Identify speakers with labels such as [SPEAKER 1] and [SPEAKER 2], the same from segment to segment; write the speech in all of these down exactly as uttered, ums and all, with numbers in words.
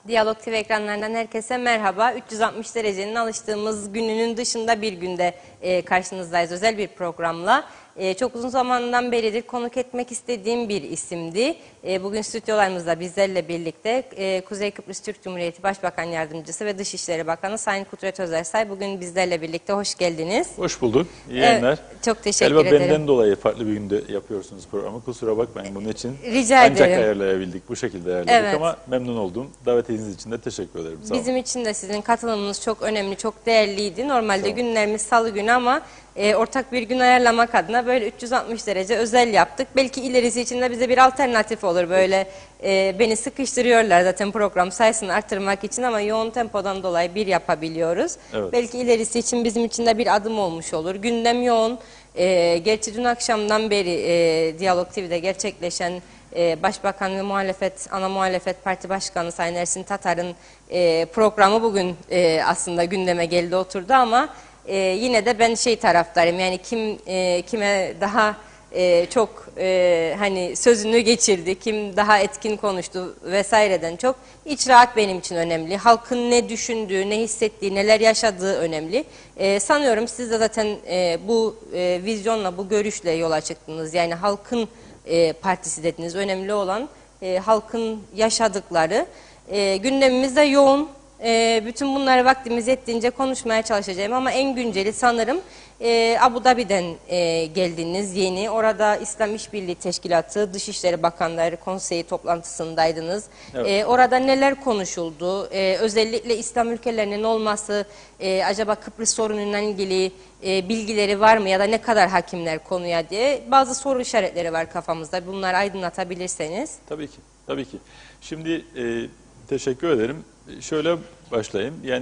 [SPEAKER 1] Diyalog T V ekranlarından herkese merhaba. üç yüz altmış derecenin alıştığımız gününün dışında bir günde e, karşınızdayız özel bir programla. E, çok uzun zamandan beridir konuk etmek istediğim bir isimdi. E, bugün stüdyolarımızda bizlerle birlikte e, Kuzey Kıbrıs Türk Cumhuriyeti Başbakan Yardımcısı ve Dışişleri Bakanı Sayın Kudret Özersay bugün bizlerle birlikte. Hoş geldiniz.
[SPEAKER 2] Hoş bulduk. İyi yayınlar.
[SPEAKER 1] Evet, çok teşekkür
[SPEAKER 2] Galiba
[SPEAKER 1] ederim.
[SPEAKER 2] benden dolayı farklı bir günde yapıyorsunuz programı. Kusura bakmayın bunun için.
[SPEAKER 1] Rica
[SPEAKER 2] Ancak
[SPEAKER 1] ederim.
[SPEAKER 2] ayarlayabildik. Bu şekilde ayarladık
[SPEAKER 1] Evet.
[SPEAKER 2] ama memnun oldum. Davetiniz için de teşekkür ederim. Sağ olun.
[SPEAKER 1] Bizim için de sizin katılımınız çok önemli, çok değerliydi. Normalde
[SPEAKER 2] Sağ olun.
[SPEAKER 1] günlerimiz salı günü ama e, ortak bir gün ayarlamak adına böyle üç yüz altmış derece özel yaptık. Belki ilerisi için de bize bir alternatif olur. Böyle e, beni sıkıştırıyorlar zaten program sayısını artırmak için ama yoğun tempodan dolayı bir yapabiliyoruz.
[SPEAKER 2] Evet.
[SPEAKER 1] Belki ilerisi için bizim için de bir adım olmuş olur. Gündem yoğun. E, gerçi dün akşamdan beri e, Diyalog T V'de gerçekleşen Ee, Başbakan ve muhalefet, ana muhalefet parti başkanı Sayın Ersin Tatar'ın e, programı bugün e, aslında gündeme geldi oturdu ama e, yine de ben şey taraftarım, yani kim e, kime daha e, çok e, hani sözünü geçirdi, kim daha etkin konuştu vesaireden çok iç rahat benim için önemli. Halkın ne düşündüğü, ne hissettiği, neler yaşadığı önemli. E, sanıyorum siz de zaten e, bu e, vizyonla, bu görüşle yola çıktınız. Yani halkın E, partisi dediniz. Önemli olan e, halkın yaşadıkları. E, gündemimiz de yoğun. E, bütün bunları vaktimiz yettiğince konuşmaya çalışacağım ama en günceli sanırım e, Abu Dhabi'den e, geldiniz yeni. Orada İslam İşbirliği Teşkilatı Dışişleri Bakanları Konseyi toplantısındaydınız.
[SPEAKER 2] Evet.
[SPEAKER 1] E, orada neler konuşuldu? E, özellikle İslam ülkelerinin olması, e, acaba Kıbrıs sorunuyla ilgili e, bilgileri var mı ya da ne kadar hakimler konuya diye bazı soru işaretleri var kafamızda. Bunları aydınlatabilirseniz.
[SPEAKER 2] Tabii ki. Tabii ki. Şimdi e, teşekkür ederim. Şöyle başlayayım. Yani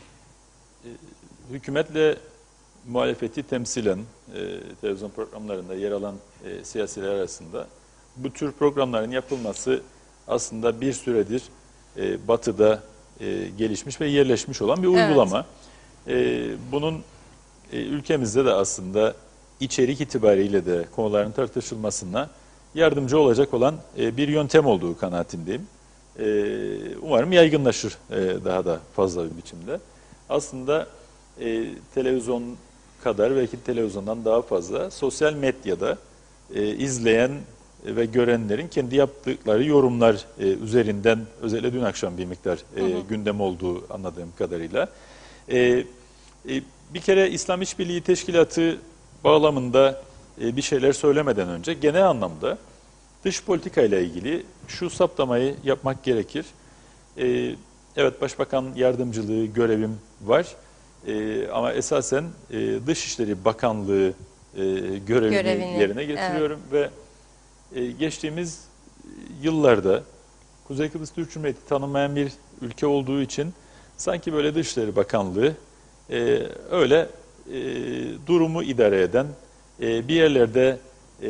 [SPEAKER 2] e, hükümetle muhalefeti temsilen e, televizyon programlarında yer alan e, siyasiler arasında bu tür programların yapılması aslında bir süredir e, Batı'da e, gelişmiş ve yerleşmiş olan bir uygulama. Evet. E, bunun e, ülkemizde de aslında içerik itibariyle de konuların tartışılmasına yardımcı olacak olan e, bir yöntem olduğu kanaatindeyim. E, umarım yaygınlaşır e, daha da fazla bir biçimde. Aslında e, televizyon kadar belki televizyondan daha fazla sosyal medyada e, izleyen ve görenlerin kendi yaptıkları yorumlar e, üzerinden özellikle dün akşam bir miktar e, hı hı. gündem olduğu anladığım kadarıyla. E, e, bir kere İslam İşbirliği Teşkilatı bağlamında e, bir şeyler söylemeden önce genel anlamda dış politika ile ilgili şu saptamayı yapmak gerekir. E, evet, Başbakan yardımcılığı görevim var. Ee, ama esasen e, Dışişleri Bakanlığı e, görevini, görevini yerine getiriyorum. Evet. Ve e, geçtiğimiz yıllarda Kuzey Kıbrıs Türk Cumhuriyeti tanınmayan bir ülke olduğu için sanki böyle Dışişleri Bakanlığı e, öyle e, durumu idare eden, e, bir yerlerde e,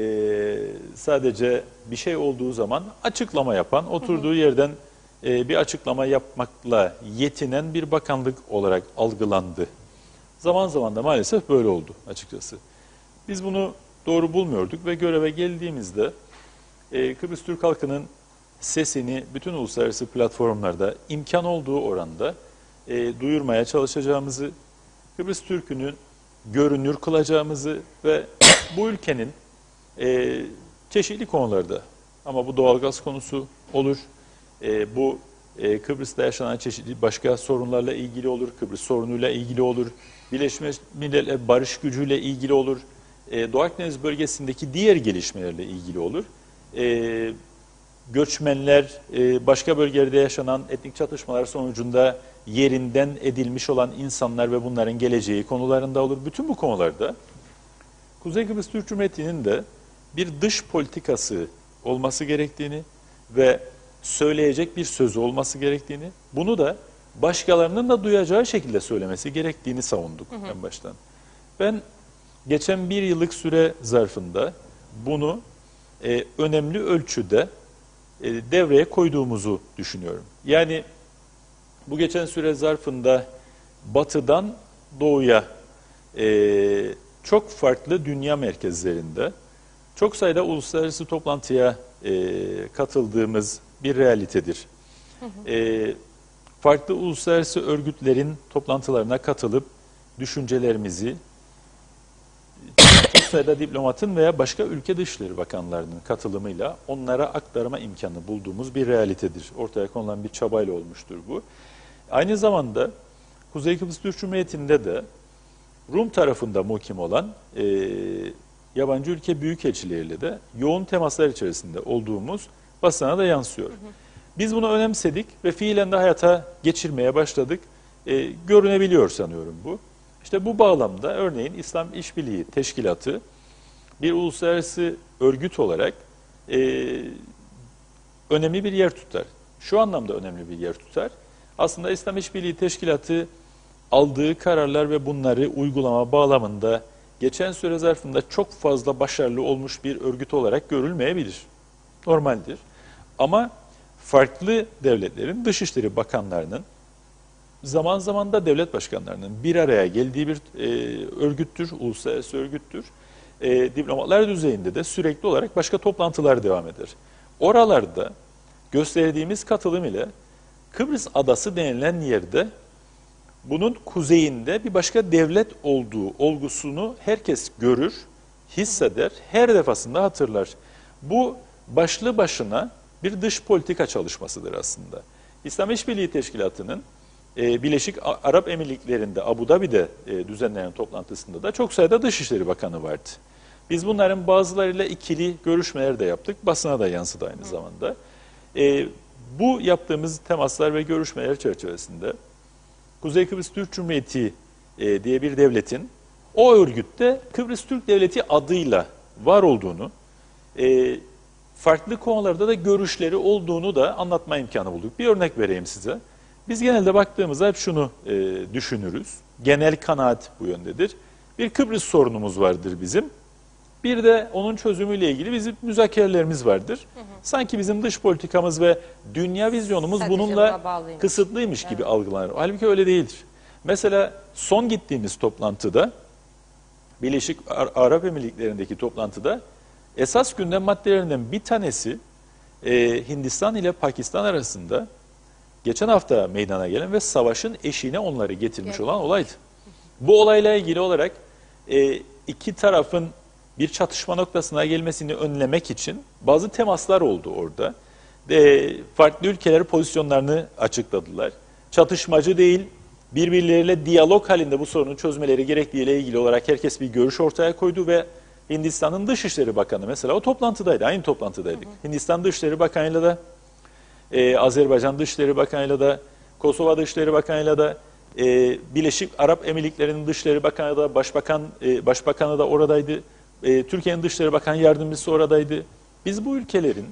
[SPEAKER 2] sadece bir şey olduğu zaman açıklama yapan, oturduğu hı hı. yerden bir açıklama yapmakla yetinen bir bakanlık olarak algılandı. Zaman zaman da maalesef böyle oldu açıkçası. Biz bunu doğru bulmuyorduk ve göreve geldiğimizde e, Kıbrıs Türk halkının sesini bütün uluslararası platformlarda imkan olduğu oranda e, duyurmaya çalışacağımızı, Kıbrıs Türk'ünü görünür kılacağımızı ve bu ülkenin e, çeşitli konularda, ama bu doğalgaz konusu olur, E, bu e, Kıbrıs'ta yaşanan çeşitli başka sorunlarla ilgili olur, Kıbrıs sorunuyla ilgili olur, Birleşmiş Milletler barış gücüyle ilgili olur, e, Doğu Akdeniz bölgesindeki diğer gelişmelerle ilgili olur. E, göçmenler, e, başka bölgelerde yaşanan etnik çatışmalar sonucunda yerinden edilmiş olan insanlar ve bunların geleceği konularında olur. Bütün bu konularda Kuzey Kıbrıs Türk Cumhuriyeti'nin de bir dış politikası olması gerektiğini ve söyleyecek bir sözü olması gerektiğini, bunu da başkalarının da duyacağı şekilde söylemesi gerektiğini savunduk hı hı. en baştan. Ben geçen bir yıllık süre zarfında bunu e, önemli ölçüde e, devreye koyduğumuzu düşünüyorum. Yani bu geçen süre zarfında batıdan doğuya e, çok farklı dünya merkezlerinde çok sayıda uluslararası toplantıya e, katıldığımız bir realitedir. Hı hı. E, farklı uluslararası örgütlerin toplantılarına katılıp düşüncelerimizi çok sayıda diplomatın veya başka ülke dışişleri bakanlarının katılımıyla onlara aktarma imkanı bulduğumuz bir realitedir. Ortaya konulan bir çabayla olmuştur bu. Aynı zamanda Kuzey Kıbrıs Türk Cumhuriyeti'nde de Rum tarafında mukim olan e, yabancı ülke büyükelçileriyle de yoğun temaslar içerisinde olduğumuz basına da yansıyor. Hı hı. Biz bunu önemsedik ve fiilen de hayata geçirmeye başladık. E, görünebiliyor sanıyorum bu. İşte bu bağlamda örneğin İslam İşbirliği Teşkilatı bir uluslararası örgüt olarak e, önemli bir yer tutar. Şu anlamda önemli bir yer tutar. Aslında İslam İşbirliği Teşkilatı aldığı kararlar ve bunları uygulama bağlamında geçen süre zarfında çok fazla başarılı olmuş bir örgüt olarak görülmeyebilir. Normaldir. Ama farklı devletlerin dışişleri bakanlarının zaman zaman da devlet başkanlarının bir araya geldiği bir e, örgüttür, uluslararası örgüttür. E, diplomatlar düzeyinde de sürekli olarak başka toplantılar devam eder. Oralarda gösterdiğimiz katılım ile Kıbrıs Adası denilen yerde bunun kuzeyinde bir başka devlet olduğu olgusunu herkes görür, hisseder, her defasında hatırlar. Bu başlı başına bir dış politika çalışmasıdır aslında. İslam İşbirliği Teşkilatı'nın e, Birleşik Arap Emirlikleri'nde, Abu Dhabi'de e, düzenlenen toplantısında da çok sayıda Dışişleri Bakanı vardı. Biz bunların bazılarıyla ikili görüşmeler de yaptık, basına da yansıdı aynı zamanda. E, bu yaptığımız temaslar ve görüşmeler çerçevesinde Kuzey Kıbrıs Türk Cumhuriyeti e, diye bir devletin o örgütte Kıbrıs Türk Devleti adıyla var olduğunu, e, farklı konularda da görüşleri olduğunu da anlatma imkanı bulduk. Bir örnek vereyim size. Biz genelde baktığımızda hep şunu e, düşünürüz. Genel kanaat bu yöndedir. Bir Kıbrıs sorunumuz vardır bizim. Bir de onun çözümüyle ilgili bizim müzakerelerimiz vardır. Hı hı. Sanki bizim dış politikamız ve dünya vizyonumuz sadece bununla kısıtlıymış gibi evet. algılanır. Halbuki öyle değildir. Mesela son gittiğimiz toplantıda, Birleşik Arap Emirlikleri'ndeki toplantıda esas gündem maddelerinden bir tanesi e, Hindistan ile Pakistan arasında geçen hafta meydana gelen ve savaşın eşiğine onları getirmiş evet. olan olaydı. Bu olayla ilgili olarak e, iki tarafın bir çatışma noktasına gelmesini önlemek için bazı temaslar oldu orada. E, farklı ülkeler pozisyonlarını açıkladılar. Çatışmacı değil, birbirleriyle diyalog halinde bu sorunu çözmeleri gerektiğiyle ilgili olarak herkes bir görüş ortaya koydu ve Hindistan'ın Dışişleri Bakanı mesela o toplantıdaydı, aynı toplantıdaydık. Hı hı. Hindistan Dışişleri Bakanı'yla da, e, Azerbaycan Dışişleri Bakanı'yla da, Kosova Dışişleri Bakanı'yla da, e, Birleşik Arap Emirlikleri'nin Dışişleri Bakanı da, Başbakan, e, Başbakanı da oradaydı. E, Türkiye'nin Dışişleri Bakan Yardımcısı oradaydı. Biz bu ülkelerin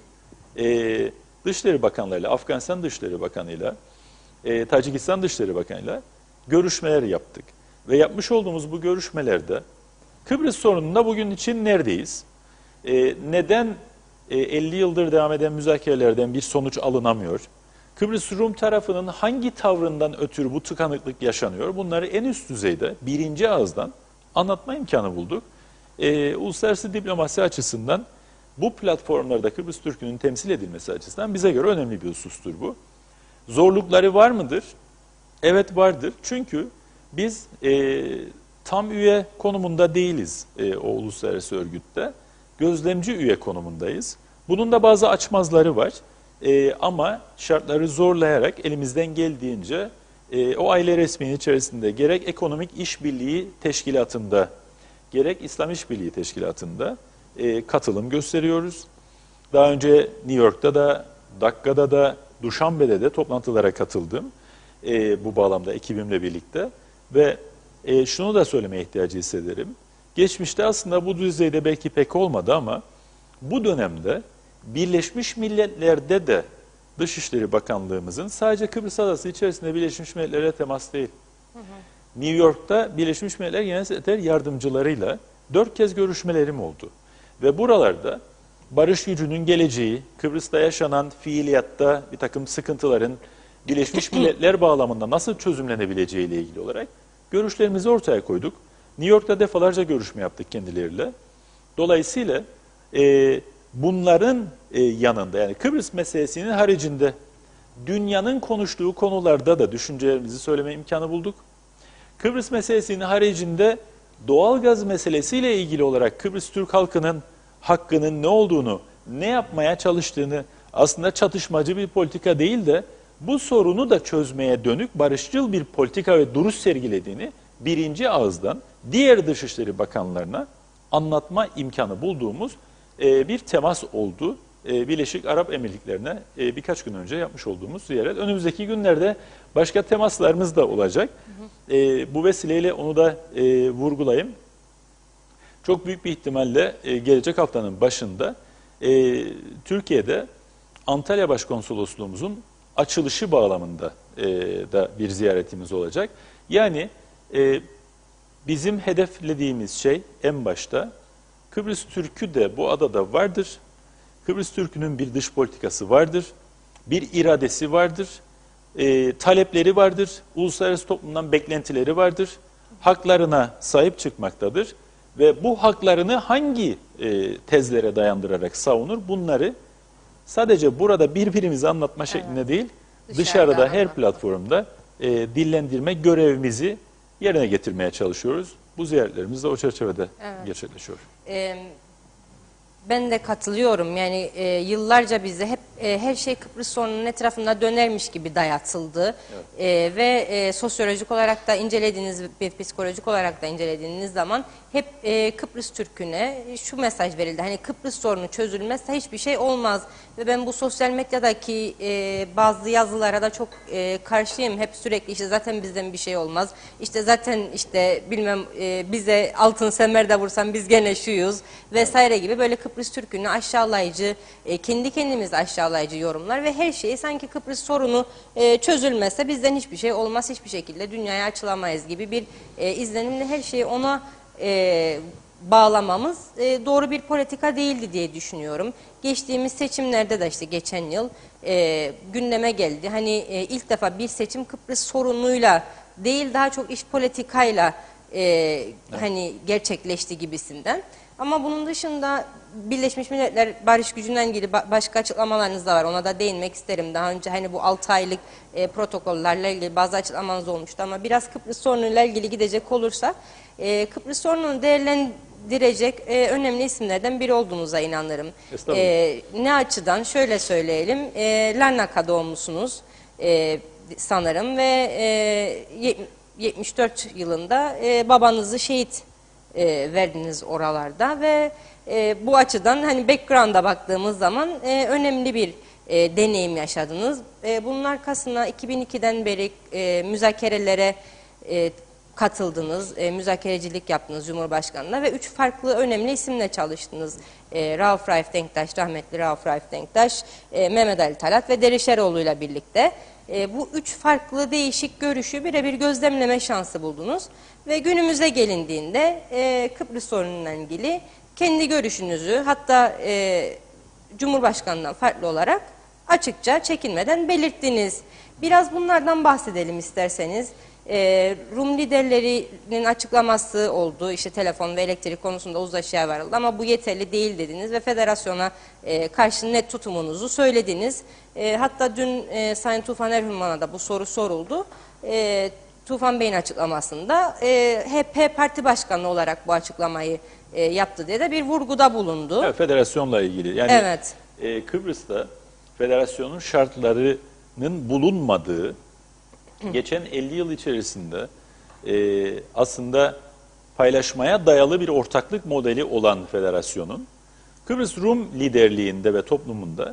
[SPEAKER 2] e, Dışişleri Bakanlarıyla, Afganistan Dışişleri Bakanı'yla, e, Tacikistan Dışişleri Bakanı'yla görüşmeler yaptık. Ve yapmış olduğumuz bu görüşmelerde Kıbrıs sorununda bugün için neredeyiz? E, neden e, elli yıldır devam eden müzakerelerden bir sonuç alınamıyor? Kıbrıs Rum tarafının hangi tavrından ötürü bu tıkanıklık yaşanıyor? Bunları en üst düzeyde birinci ağızdan anlatma imkanı bulduk. E, uluslararası diplomasi açısından bu platformlarda Kıbrıs Türk'ünün temsil edilmesi açısından bize göre önemli bir husustur bu. Zorlukları var mıdır? Evet vardır. Çünkü biz e, tam üye konumunda değiliz e, o uluslararası örgütte. Gözlemci üye konumundayız. Bunun da bazı açmazları var. E, ama şartları zorlayarak elimizden geldiğince e, o aile resminin içerisinde gerek Ekonomik İşbirliği Teşkilatı'nda gerek İslam İşbirliği Teşkilatı'nda e, katılım gösteriyoruz. Daha önce New York'ta da, Dakka'da da, Duşanbe'de de toplantılara katıldım e, bu bağlamda ekibimle birlikte. Ve e, şunu da söylemeye ihtiyacı hissederim. Geçmişte aslında bu düzeyde belki pek olmadı ama bu dönemde Birleşmiş Milletler'de de Dışişleri Bakanlığımızın sadece Kıbrıs Adası içerisinde Birleşmiş Milletler'e temas değil. Hı hı. New York'ta Birleşmiş Milletler Genel Sekreter Yardımcılarıyla dört kez görüşmelerim oldu. Ve buralarda barış gücünün geleceği, Kıbrıs'ta yaşanan fiiliyatta bir takım sıkıntıların Birleşmiş Milletler bağlamında nasıl çözümlenebileceği ile ilgili olarak görüşlerimizi ortaya koyduk. New York'ta defalarca görüşme yaptık kendileriyle. Dolayısıyla e, bunların e, yanında yani Kıbrıs meselesinin haricinde dünyanın konuştuğu konularda da düşüncelerimizi söyleme imkanı bulduk. Kıbrıs meselesinin haricinde doğalgaz meselesiyle ilgili olarak Kıbrıs Türk halkının hakkının ne olduğunu, ne yapmaya çalıştığını, aslında çatışmacı bir politika değil de bu sorunu da çözmeye dönük barışçıl bir politika ve duruş sergilediğini birinci ağızdan diğer Dışişleri Bakanlarına anlatma imkanı bulduğumuz e, bir temas oldu. E, Birleşik Arap Emirlikleri'ne e, birkaç gün önce yapmış olduğumuz ziyaret. Önümüzdeki günlerde başka temaslarımız da olacak. Hı hı. E, bu vesileyle onu da e, vurgulayayım. Çok büyük bir ihtimalle e, gelecek haftanın başında e, Türkiye'de Antalya Başkonsolosluğumuzun açılışı bağlamında e, da bir ziyaretimiz olacak. Yani e, bizim hedeflediğimiz şey en başta Kıbrıs Türk'ü de bu adada vardır. Kıbrıs Türk'ünün bir dış politikası vardır, bir iradesi vardır, e, talepleri vardır, uluslararası toplumdan beklentileri vardır, haklarına sahip çıkmaktadır ve bu haklarını hangi e, tezlere dayandırarak savunur bunları sadece burada birbirimize anlatma şeklinde evet. değil, dışarıda, dışarıda her anlatma. platformda e, dillendirme görevimizi yerine getirmeye çalışıyoruz. Bu ziyaretlerimiz de o çerçevede evet. gerçekleşiyor. Evet.
[SPEAKER 1] Ben de katılıyorum. Yani e, yıllarca bize hep e, her şey Kıbrıs sorununun etrafında dönermiş gibi dayatıldı. Evet. E, ve e, sosyolojik olarak da incelediğiniz ve psikolojik olarak da incelediğiniz zaman hep e, Kıbrıs Türk'üne şu mesaj verildi. Hani Kıbrıs sorunu çözülmezse hiçbir şey olmaz. Ve ben bu sosyal medyadaki e, bazı yazılara da çok e, karşıyım. Hep sürekli işte zaten bizden bir şey olmaz. İşte zaten işte bilmem e, bize altın semerde vursan biz gene şuyuz vesaire gibi böyle Kıbrıs Türk'ünü aşağılayıcı, e, kendi kendimiz aşağılayıcı yorumlar ve her şeyi sanki Kıbrıs sorunu e, çözülmezse bizden hiçbir şey olmaz, hiçbir şekilde dünyaya açılamayız gibi bir e, izlenimle her şeyi ona e, bağlamamız e, doğru bir politika değildi diye düşünüyorum. Geçtiğimiz seçimlerde de işte geçen yıl e, gündeme geldi. Hani e, ilk defa bir seçim Kıbrıs sorunuyla değil daha çok iç politikayla e, evet. hani gerçekleşti gibisinden. Ama bunun dışında Birleşmiş Milletler barış gücünden ilgili başka açıklamalarınız da var. Ona da değinmek isterim. Daha önce hani bu altı aylık e, protokollerle ilgili bazı açıklamanız olmuştu ama biraz Kıbrıs sorunuyla ilgili gidecek olursa e, Kıbrıs sorununu değerlendirecek e, önemli isimlerden biri olduğunuza inanırım. E, ne açıdan? Şöyle söyleyelim. E, Larnaca doğumlusunuz e, sanırım ve e, yetmiş dört yılında e, babanızı şehit E, verdiniz oralarda ve e, bu açıdan hani background'a baktığımız zaman e, önemli bir e, deneyim yaşadınız. E, bunun arkasına iki bin ikiden beri e, müzakerelere e, katıldınız, e, müzakerecilik yaptınız Cumhurbaşkanı'na ve üç farklı önemli isimle çalıştınız. E, Rauf Raif Denktaş, rahmetli Rauf Raif Denktaş, e, Mehmet Ali Talat ve Derişeroğlu ile birlikte. E, bu üç farklı değişik görüşü birebir gözlemleme şansı buldunuz. Ve günümüze gelindiğinde e, Kıbrıs sorunuyla ilgili kendi görüşünüzü hatta e, Cumhurbaşkanı'ndan farklı olarak açıkça çekinmeden belirttiniz. Biraz bunlardan bahsedelim isterseniz. E, Rum liderlerinin açıklaması oldu. İşte telefon ve elektrik konusunda uzlaşıya varıldı ama bu yeterli değil dediniz ve federasyona e, karşı net tutumunuzu söylediniz. E, hatta dün e, Sayın Tufan Erhürman'a da bu soru soruldu. E, Tufan Bey'in açıklamasında e, H P Parti Başkanı olarak bu açıklamayı e, yaptı diye de bir vurguda bulundu.
[SPEAKER 2] Evet, federasyonla ilgili. Yani
[SPEAKER 1] evet.
[SPEAKER 2] e, Kıbrıs'ta federasyonun şartlarının bulunmadığı Hı. geçen elli yıl içerisinde e, aslında paylaşmaya dayalı bir ortaklık modeli olan federasyonun Kıbrıs Rum liderliğinde ve toplumunda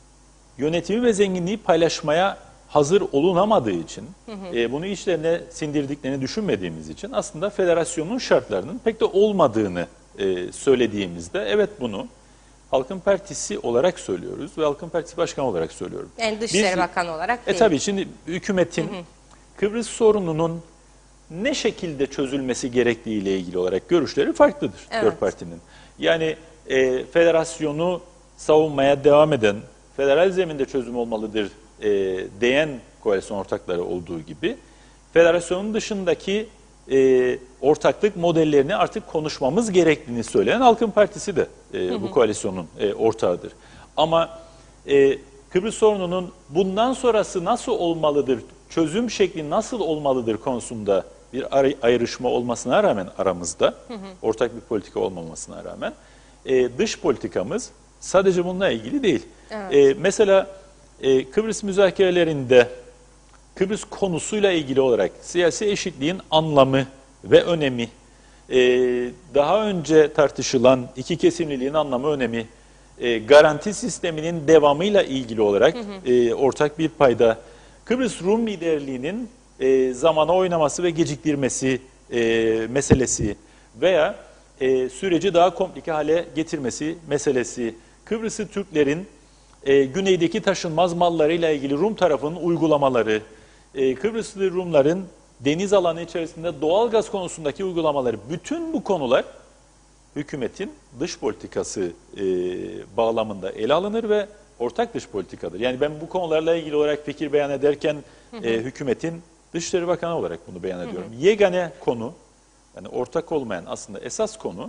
[SPEAKER 2] yönetimi ve zenginliği paylaşmaya hazır olunamadığı için, hı hı. E, bunu içlerine sindirdiklerini düşünmediğimiz için aslında federasyonun şartlarının pek de olmadığını e, söylediğimizde evet bunu Halkın Partisi olarak söylüyoruz ve Halkın Partisi Başkanı olarak söylüyorum.
[SPEAKER 1] Yani Dışişleri Bakanı olarak değil.
[SPEAKER 2] E tabii şimdi hükümetin hı hı. Kıbrıs sorununun ne şekilde çözülmesi gerektiği ile ilgili olarak görüşleri farklıdır evet. dört partinin. Yani e, federasyonu savunmaya devam eden, federal zeminde çözüm olmalıdır E, diyen koalisyon ortakları olduğu gibi federasyonun dışındaki e, ortaklık modellerini artık konuşmamız gerektiğini söyleyen Halkın Partisi de e, hı hı. bu koalisyonun e, ortağıdır. Ama e, Kıbrıs sorununun bundan sonrası nasıl olmalıdır, çözüm şekli nasıl olmalıdır konusunda bir ayrışma olmasına rağmen aramızda, hı hı. ortak bir politika olmamasına rağmen, e, dış politikamız sadece bununla ilgili değil. Evet. E, mesela e, Kıbrıs müzakerelerinde Kıbrıs konusuyla ilgili olarak siyasi eşitliğin anlamı ve önemi, e, daha önce tartışılan iki kesimliliğin anlamı, önemi, e, garanti sisteminin devamıyla ilgili olarak hı hı. E, ortak bir payda, Kıbrıs Rum liderliğinin e, zamana oynaması ve geciktirmesi e, meselesi veya e, süreci daha komplike hale getirmesi meselesi, Kıbrıslı Türklerin e, güneydeki taşınmaz mallarıyla ilgili Rum tarafının uygulamaları, e, Kıbrıslı Rumların deniz alanı içerisinde doğalgaz konusundaki uygulamaları, bütün bu konular hükümetin dış politikası e, bağlamında ele alınır ve ortak dış politikadır. Yani ben bu konularla ilgili olarak fikir beyan ederken hı hı. E, hükümetin Dışişleri Bakanı olarak bunu beyan ediyorum. Hı hı. Yegane konu, yani ortak olmayan aslında esas konu,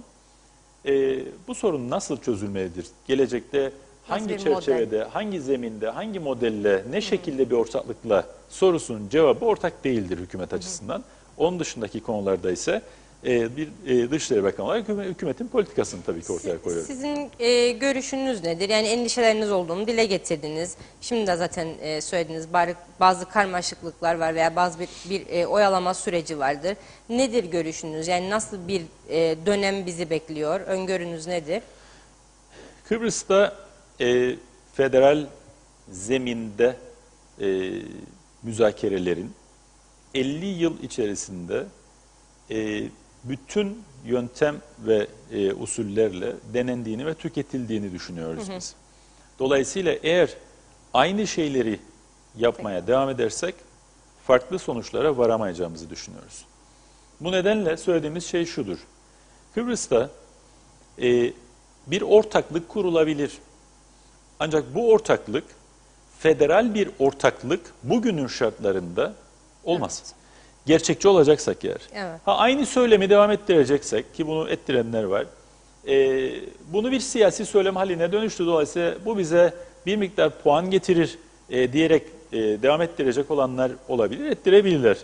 [SPEAKER 2] e, bu sorun nasıl çözülmelidir? Gelecekte hangi çerçevede, model? hangi zeminde, hangi modelle, ne şekilde bir ortaklıkla sorusunun cevabı ortak değildir hükümet hı hı. açısından. Onun dışındaki konularda ise e, bir e, Dışişleri Bakanı olarak hükümetin politikasını tabii ki ortaya koyuyor.
[SPEAKER 1] Sizin e, görüşünüz nedir? Yani endişeleriniz olduğunu dile getirdiniz. Şimdi de zaten e, söylediğiniz bazı karmaşıklıklar var veya bazı bir, bir e, oyalama süreci vardır. Nedir görüşünüz? Yani nasıl bir e, dönem bizi bekliyor? Öngörünüz nedir?
[SPEAKER 2] Kıbrıs'ta e, federal zeminde e, müzakerelerin elli yıl içerisinde e, bütün yöntem ve e, usullerle denendiğini ve tüketildiğini düşünüyoruz hı hı. biz. Dolayısıyla eğer aynı şeyleri yapmaya Peki. devam edersek farklı sonuçlara varamayacağımızı düşünüyoruz. Bu nedenle söylediğimiz şey şudur. Kıbrıs'ta e, bir ortaklık kurulabilir. Ancak bu ortaklık federal bir ortaklık bugünün şartlarında olmaz. Evet. Gerçekçi olacaksak eğer. Evet. Ha, aynı söylemi devam ettireceksek ki bunu ettirenler var. E, bunu bir siyasi söylem haline dönüştü. Dolayısıyla bu bize bir miktar puan getirir e, diyerek e, devam ettirecek olanlar olabilir, ettirebilirler.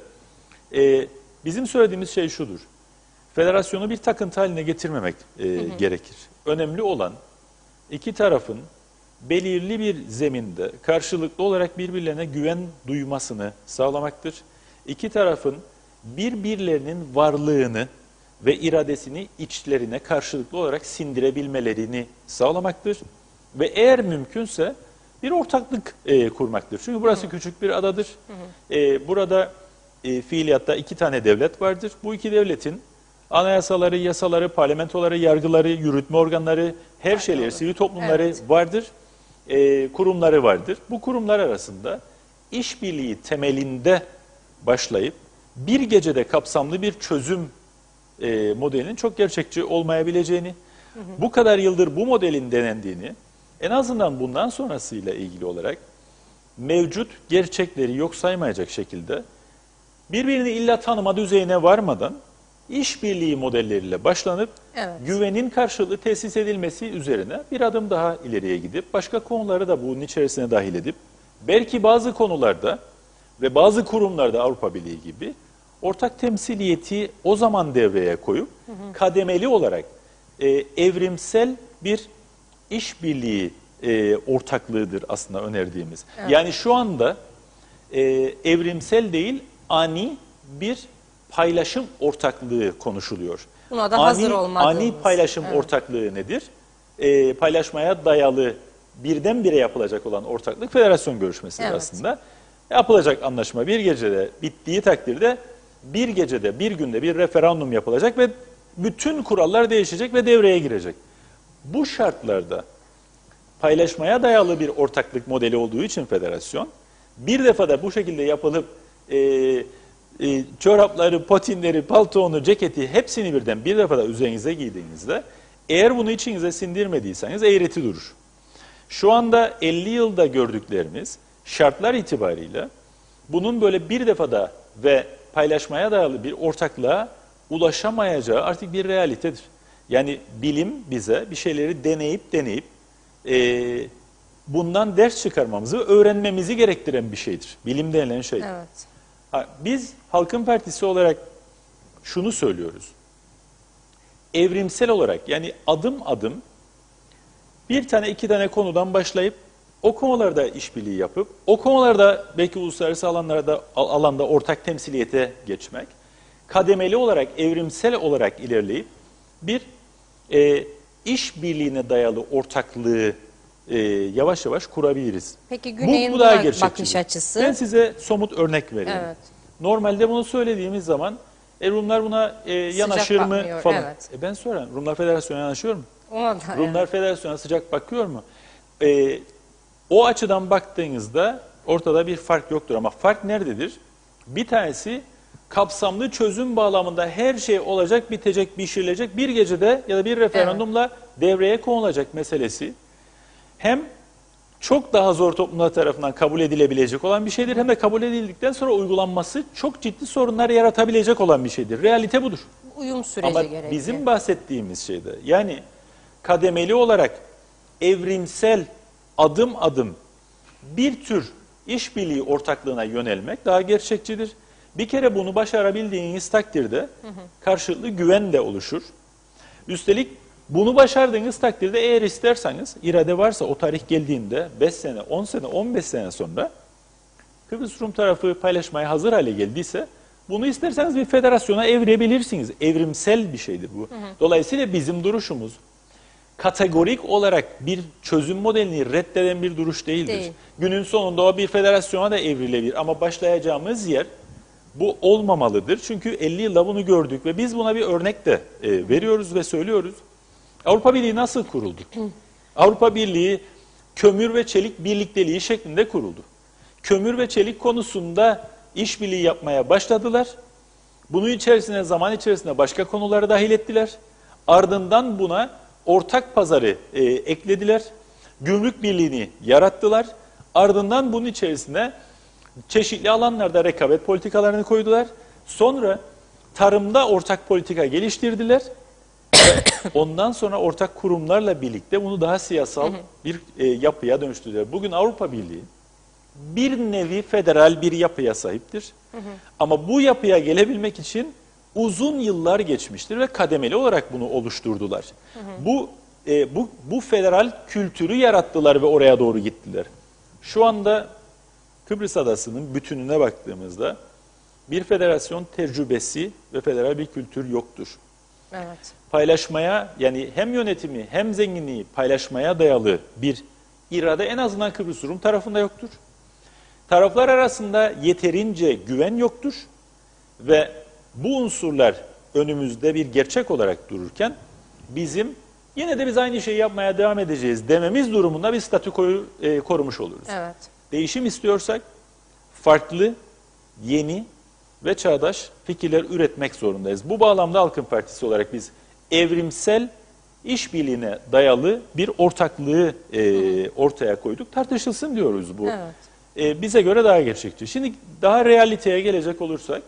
[SPEAKER 2] E, bizim söylediğimiz şey şudur. Federasyonu bir takıntı haline getirmemek e, hı hı. gerekir. Önemli olan iki tarafın belirli bir zeminde karşılıklı olarak birbirlerine güven duymasını sağlamaktır. İki tarafın birbirlerinin varlığını ve iradesini içlerine karşılıklı olarak sindirebilmelerini sağlamaktır. Ve eğer mümkünse bir ortaklık e, kurmaktır. Çünkü burası hı hı. küçük bir adadır. Hı hı. E, burada e, fiiliyatta iki tane devlet vardır. Bu iki devletin anayasaları, yasaları, parlamentoları, yargıları, yürütme organları, her Aynen. şeyleri, sivil toplumları evet. vardır. E, kurumları vardır. Bu kurumlar arasında işbirliği temelinde başlayıp bir gecede kapsamlı bir çözüm e, modelinin çok gerçekçi olmayabileceğini, hı hı. bu kadar yıldır bu modelin denendiğini, en azından bundan sonrasıyla ilgili olarak mevcut gerçekleri yok saymayacak şekilde birbirini illa tanıma düzeyine varmadan işbirliği modelleriyle başlanıp evet. güvenin karşılığı tesis edilmesi üzerine bir adım daha ileriye gidip başka konuları da bunun içerisine dahil edip belki bazı konularda ve bazı kurumlarda Avrupa Birliği gibi ortak temsiliyeti o zaman devreye koyup hı hı. kademeli olarak e, evrimsel bir işbirliği e, ortaklığıdır aslında önerdiğimiz. Evet. Yani şu anda e, evrimsel değil ani bir paylaşım ortaklığı konuşuluyor.
[SPEAKER 1] Buna da
[SPEAKER 2] ani,
[SPEAKER 1] hazır olmadığımız.
[SPEAKER 2] Ani paylaşım evet. ortaklığı nedir? E, paylaşmaya dayalı birdenbire yapılacak olan ortaklık federasyon görüşmesidir evet. aslında. Yapılacak anlaşma bir gecede bittiği takdirde bir gecede, bir günde bir referandum yapılacak ve bütün kurallar değişecek ve devreye girecek. Bu şartlarda paylaşmaya dayalı bir ortaklık modeli olduğu için federasyon, bir defada bu şekilde yapılıp e, e, çorapları, patinleri, paltonu, ceketi hepsini birden bir defada üzerinize giydiğinizde eğer bunu içinize sindirmediyseniz eğreti durur. Şu anda elli yılda gördüklerimiz şartlar itibariyle bunun böyle bir defada ve paylaşmaya dayalı bir ortaklığa ulaşamayacağı artık bir realitedir. Yani bilim bize bir şeyleri deneyip deneyip e, bundan ders çıkarmamızı, öğrenmemizi gerektiren bir şeydir. Bilim denilen şey.
[SPEAKER 1] Evet.
[SPEAKER 2] Ha, biz Halkın Partisi olarak şunu söylüyoruz. Evrimsel olarak, yani adım adım bir tane iki tane konudan başlayıp o konularda işbirliği yapıp o konularda belki uluslararası alanlarda alanda ortak temsiliyete geçmek, kademeli olarak evrimsel olarak ilerleyip bir e, işbirliğine dayalı ortaklığı e, yavaş yavaş kurabiliriz.
[SPEAKER 1] Peki Güney'in
[SPEAKER 2] bu, bu daha
[SPEAKER 1] buna
[SPEAKER 2] gerçekçidir.
[SPEAKER 1] bakış açısı?
[SPEAKER 2] Ben size somut örnek vereyim.
[SPEAKER 1] Evet.
[SPEAKER 2] Normalde bunu söylediğimiz zaman e, Rumlar buna e, yanaşır mı
[SPEAKER 1] bakmıyor,
[SPEAKER 2] falan.
[SPEAKER 1] evet.
[SPEAKER 2] E, ben sorarım, Rumlar Federasyonu yanaşıyor mu?
[SPEAKER 1] Ona da,
[SPEAKER 2] Rumlar
[SPEAKER 1] evet.
[SPEAKER 2] Federasyonu'na sıcak bakıyor mu? E, o açıdan baktığınızda ortada bir fark yoktur. Ama fark nerededir? Bir tanesi kapsamlı çözüm bağlamında her şey olacak, bitecek, pişirilecek bir gecede ya da bir referandumla evet. devreye konulacak meselesi. Hem çok daha zor toplumlar tarafından kabul edilebilecek olan bir şeydir. Hem de kabul edildikten sonra uygulanması çok ciddi sorunlar yaratabilecek olan bir şeydir. Realite budur.
[SPEAKER 1] Uyum süreci
[SPEAKER 2] Ama
[SPEAKER 1] gerekli.
[SPEAKER 2] bizim bahsettiğimiz şeyde, yani kademeli olarak evrimsel adım adım bir tür işbirliği ortaklığına yönelmek daha gerçekçidir. Bir kere bunu başarabildiğiniz takdirde hı hı. karşılıklı güven de oluşur. Üstelik bunu başardığınız takdirde eğer isterseniz, irade varsa o tarih geldiğinde beş sene, on sene, on beş sene sonra Kıbrıs Rum tarafı paylaşmaya hazır hale geldiyse bunu isterseniz bir federasyona evirebilirsiniz. Evrimsel bir şeydir bu. Hı hı. Dolayısıyla bizim duruşumuz kategorik olarak bir çözüm modelini reddeden bir duruş değildir. Değil. Günün sonunda o bir federasyona da evrilebilir ama başlayacağımız yer bu olmamalıdır. Çünkü elli yılda bunu gördük ve biz buna bir örnek de e, veriyoruz ve söylüyoruz. Avrupa Birliği nasıl kuruldu? Avrupa Birliği kömür ve çelik birlikteliği şeklinde kuruldu. Kömür ve çelik konusunda işbirliği yapmaya başladılar. Bunun içerisine zaman içerisinde başka konuları dahil ettiler. Ardından buna ortak pazarı e, eklediler. Gümrük birliğini yarattılar. Ardından bunun içerisine çeşitli alanlarda rekabet politikalarını koydular. Sonra tarımda ortak politika geliştirdiler. Ondan sonra ortak kurumlarla birlikte bunu daha siyasal hı hı. bir e, yapıya dönüştürdüler. Bugün Avrupa Birliği bir nevi federal bir yapıya sahiptir. Hı hı. Ama bu yapıya gelebilmek için uzun yıllar geçmiştir ve kademeli olarak bunu oluşturdular. Hı hı. Bu, e, bu, bu federal kültürü yarattılar ve oraya doğru gittiler. Şu anda Kıbrıs Adası'nın bütününe baktığımızda bir federasyon tecrübesi ve federal bir kültür yoktur. Evet. Paylaşmaya, yani hem yönetimi hem zenginliği paylaşmaya dayalı bir irade en azından Kıbrıs Rum tarafında yoktur. Taraflar arasında yeterince güven yoktur ve bu unsurlar önümüzde bir gerçek olarak dururken bizim yine de biz aynı şeyi yapmaya devam edeceğiz dememiz durumunda bir statükoyu e, korumuş oluruz. Evet. Değişim istiyorsak farklı, yeni ve çağdaş fikirler üretmek zorundayız. Bu bağlamda Halkın Partisi olarak biz evrimsel işbirliğine dayalı bir ortaklığı e, ortaya koyduk. Tartışılsın diyoruz bu. Evet. E, bize göre daha gerçekçi. Şimdi daha realiteye gelecek olursak,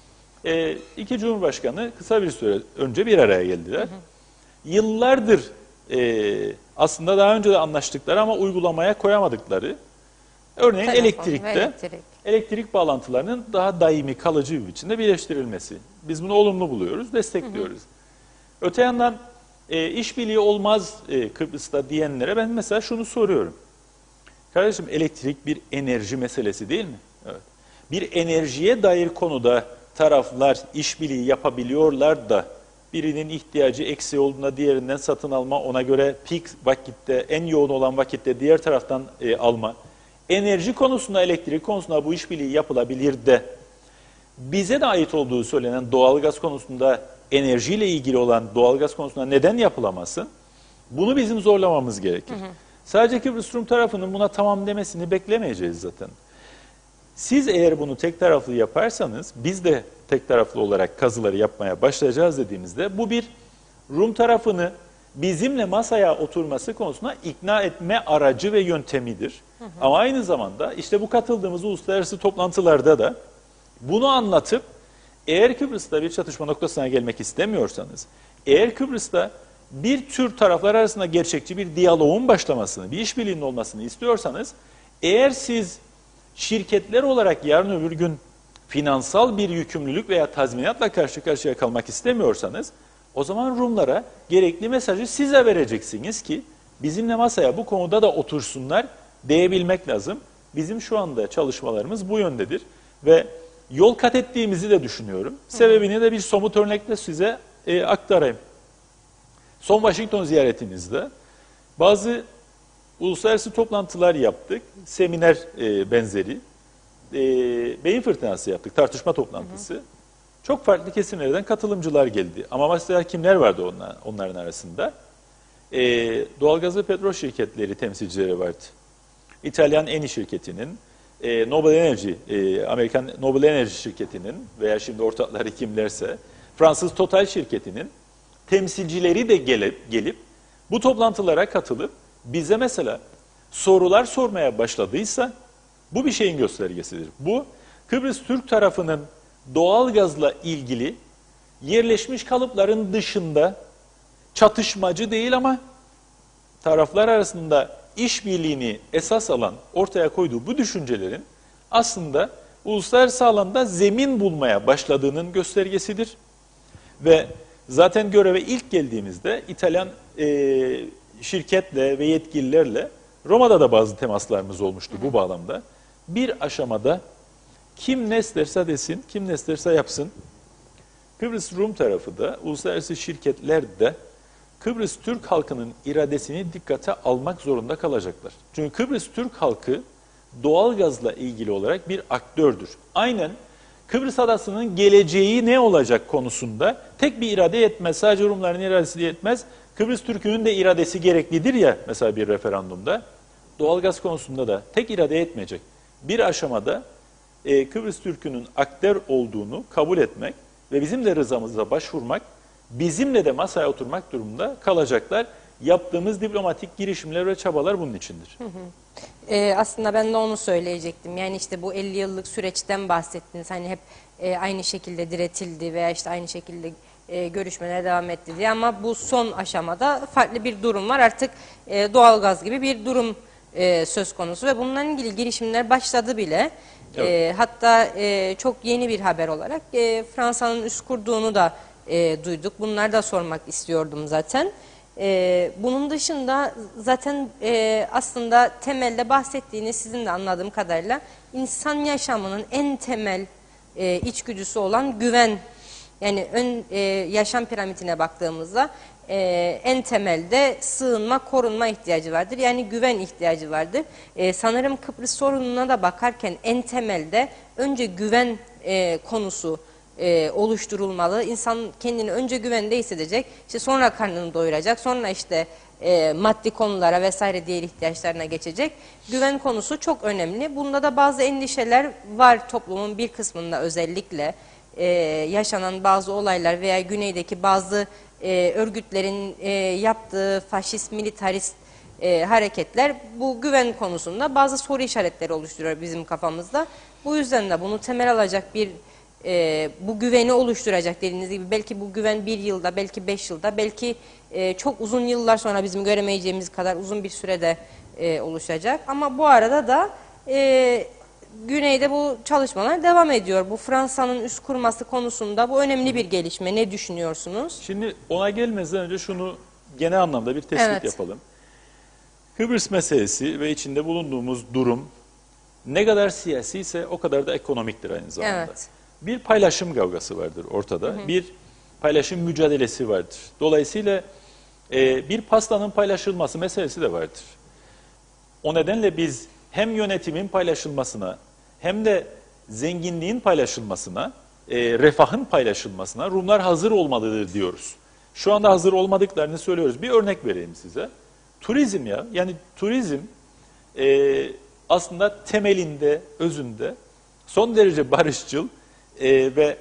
[SPEAKER 2] e, iki Cumhurbaşkanı kısa bir süre önce bir araya geldiler. Hı hı. Yıllardır e, aslında daha önce de anlaştıkları ama uygulamaya koyamadıkları, örneğin Telefon elektrikte elektrik. elektrik bağlantılarının daha daimi, kalıcı bir biçimde birleştirilmesi. Biz bunu olumlu buluyoruz, destekliyoruz. Hı hı. Öte yandan e, işbirliği olmaz e, Kıbrıs'ta diyenlere ben mesela şunu soruyorum. Kardeşim, elektrik bir enerji meselesi değil mi? Evet. Bir enerjiye dair konuda taraflar işbirliği yapabiliyorlar da birinin ihtiyacı eksiği olduğunda diğerinden satın alma, ona göre peak vakitte, en yoğun olan vakitte diğer taraftan e, alma. Enerji konusunda, elektrik konusunda bu işbirliği yapılabilir de bize de ait olduğu söylenen doğalgaz konusunda, enerjiyle ilgili olan doğalgaz konusunda neden yapılamasın? Bunu bizim zorlamamız gerekir. Hı hı. Sadece Kıbrıs Rum tarafının buna tamam demesini beklemeyeceğiz zaten. Siz eğer bunu tek taraflı yaparsanız, biz de tek taraflı olarak kazıları yapmaya başlayacağız dediğimizde, bu bir Rum tarafını bizimle masaya oturması konusunda ikna etme aracı ve yöntemidir. Hı hı. Ama aynı zamanda işte bu katıldığımız uluslararası toplantılarda da bunu anlatıp, eğer Kıbrıs'ta bir çatışma noktasına gelmek istemiyorsanız, eğer Kıbrıs'ta bir tür taraflar arasında gerçekçi bir diyaloğun başlamasını, bir işbirliğinin olmasını istiyorsanız, eğer siz şirketler olarak yarın öbür gün finansal bir yükümlülük veya tazminatla karşı karşıya kalmak istemiyorsanız, o zaman Rumlara gerekli mesajı size vereceksiniz ki bizimle masaya bu konuda da otursunlar diyebilmek lazım. Bizim şu anda çalışmalarımız bu yöndedir ve yol kat ettiğimizi de düşünüyorum. Sebebini de bir somut örnekle size e, aktarayım. Son Washington ziyaretimizde bazı uluslararası toplantılar yaptık, seminer e, benzeri, e, beyin fırtınası yaptık, tartışma toplantısı. Hı hı. Çok farklı kesimlerden katılımcılar geldi. Ama mesela kimler vardı onlar, onların arasında? E, doğalgaz ve petrol şirketleri temsilcileri vardı. İtalyan Eni şirketinin, e, Nobel Energy, e, Amerikan Nobel Energy şirketinin veya şimdi ortakları kimlerse, Fransız Total şirketinin temsilcileri de gelip, gelip bu toplantılara katılıp bize mesela sorular sormaya başladıysa bu bir şeyin göstergesidir. Bu Kıbrıs Türk tarafının doğalgazla ilgili yerleşmiş kalıpların dışında çatışmacı değil ama taraflar arasında işbirliğini esas alan ortaya koyduğu bu düşüncelerin aslında uluslararası alanda zemin bulmaya başladığının göstergesidir. Ve zaten göreve ilk geldiğimizde İtalyan e, şirketle ve yetkililerle Roma'da da bazı temaslarımız olmuştu bu bağlamda. Bir aşamada kim ne isterse desin, kim ne isterse yapsın. Kıbrıs Rum tarafı da, uluslararası şirketler de Kıbrıs Türk halkının iradesini dikkate almak zorunda kalacaklar. Çünkü Kıbrıs Türk halkı doğalgazla ilgili olarak bir aktördür. Aynen Kıbrıs Adası'nın geleceği ne olacak konusunda tek bir irade yetmez. Sadece Rumların iradesi yetmez. Kıbrıs Türk'ünün de iradesi gereklidir ya mesela bir referandumda. Doğalgaz konusunda da tek irade yetmeyecek. Bir aşamada e, Kıbrıs Türk'ünün aktör olduğunu kabul etmek ve bizim de rızamıza başvurmak, bizimle de masaya oturmak durumunda kalacaklar. Yaptığımız diplomatik girişimler ve çabalar bunun içindir. Hı hı.
[SPEAKER 1] Ee, aslında ben de onu söyleyecektim. Yani işte bu elli yıllık süreçten bahsettiniz. Hani hep e, aynı şekilde diretildi veya işte aynı şekilde e, görüşmelere devam etti diye. Ama bu son aşamada farklı bir durum var. Artık e, doğalgaz gibi bir durum e, söz konusu ve bununla ilgili girişimler başladı bile. Evet. E, hatta e, çok yeni bir haber olarak e, Fransa'nın üst kurduğunu da e, duyduk. Bunları da sormak istiyordum zaten. Ee, bunun dışında zaten e, aslında temelde bahsettiğiniz, sizin de anladığım kadarıyla insan yaşamının en temel e, içgüdüsü olan güven. Yani ön e, yaşam piramidine baktığımızda e, en temelde sığınma, korunma ihtiyacı vardır. Yani güven ihtiyacı vardır. E, sanırım Kıbrıs sorununa da bakarken en temelde önce güven e, konusu E, oluşturulmalı. İnsan kendini önce güvende hissedecek, işte sonra karnını doyuracak, sonra işte e, maddi konulara vesaire diğer ihtiyaçlarına geçecek. Güven konusu çok önemli. Bunda da bazı endişeler var toplumun bir kısmında, özellikle e, yaşanan bazı olaylar veya güneydeki bazı e, örgütlerin e, yaptığı faşist, militarist e, hareketler bu güven konusunda bazı soru işaretleri oluşturuyor bizim kafamızda. Bu yüzden de bunu temel alacak bir E, bu güveni oluşturacak, dediğiniz gibi belki bu güven bir yılda, belki beş yılda, belki e, çok uzun yıllar sonra bizim göremeyeceğimiz kadar uzun bir sürede e, oluşacak. Ama bu arada da e, güneyde bu çalışmalar devam ediyor. Bu Fransa'nın üst kurması konusunda bu önemli bir gelişme. Ne düşünüyorsunuz?
[SPEAKER 2] Şimdi ona gelmeden önce şunu genel anlamda bir tespit evet. yapalım. Kıbrıs meselesi ve içinde bulunduğumuz durum ne kadar siyasi ise o kadar da ekonomiktir aynı zamanda. Evet. Bir paylaşım kavgası vardır ortada, hı hı. bir paylaşım mücadelesi vardır. Dolayısıyla e, bir pastanın paylaşılması meselesi de vardır. O nedenle biz hem yönetimin paylaşılmasına hem de zenginliğin paylaşılmasına, e, refahın paylaşılmasına Rumlar hazır olmalıdır diyoruz. Şu anda hazır olmadıklarını söylüyoruz. Bir örnek vereyim size. Turizm ya, yani turizm e, aslında temelinde, özünde son derece barışçıl, Ee, ve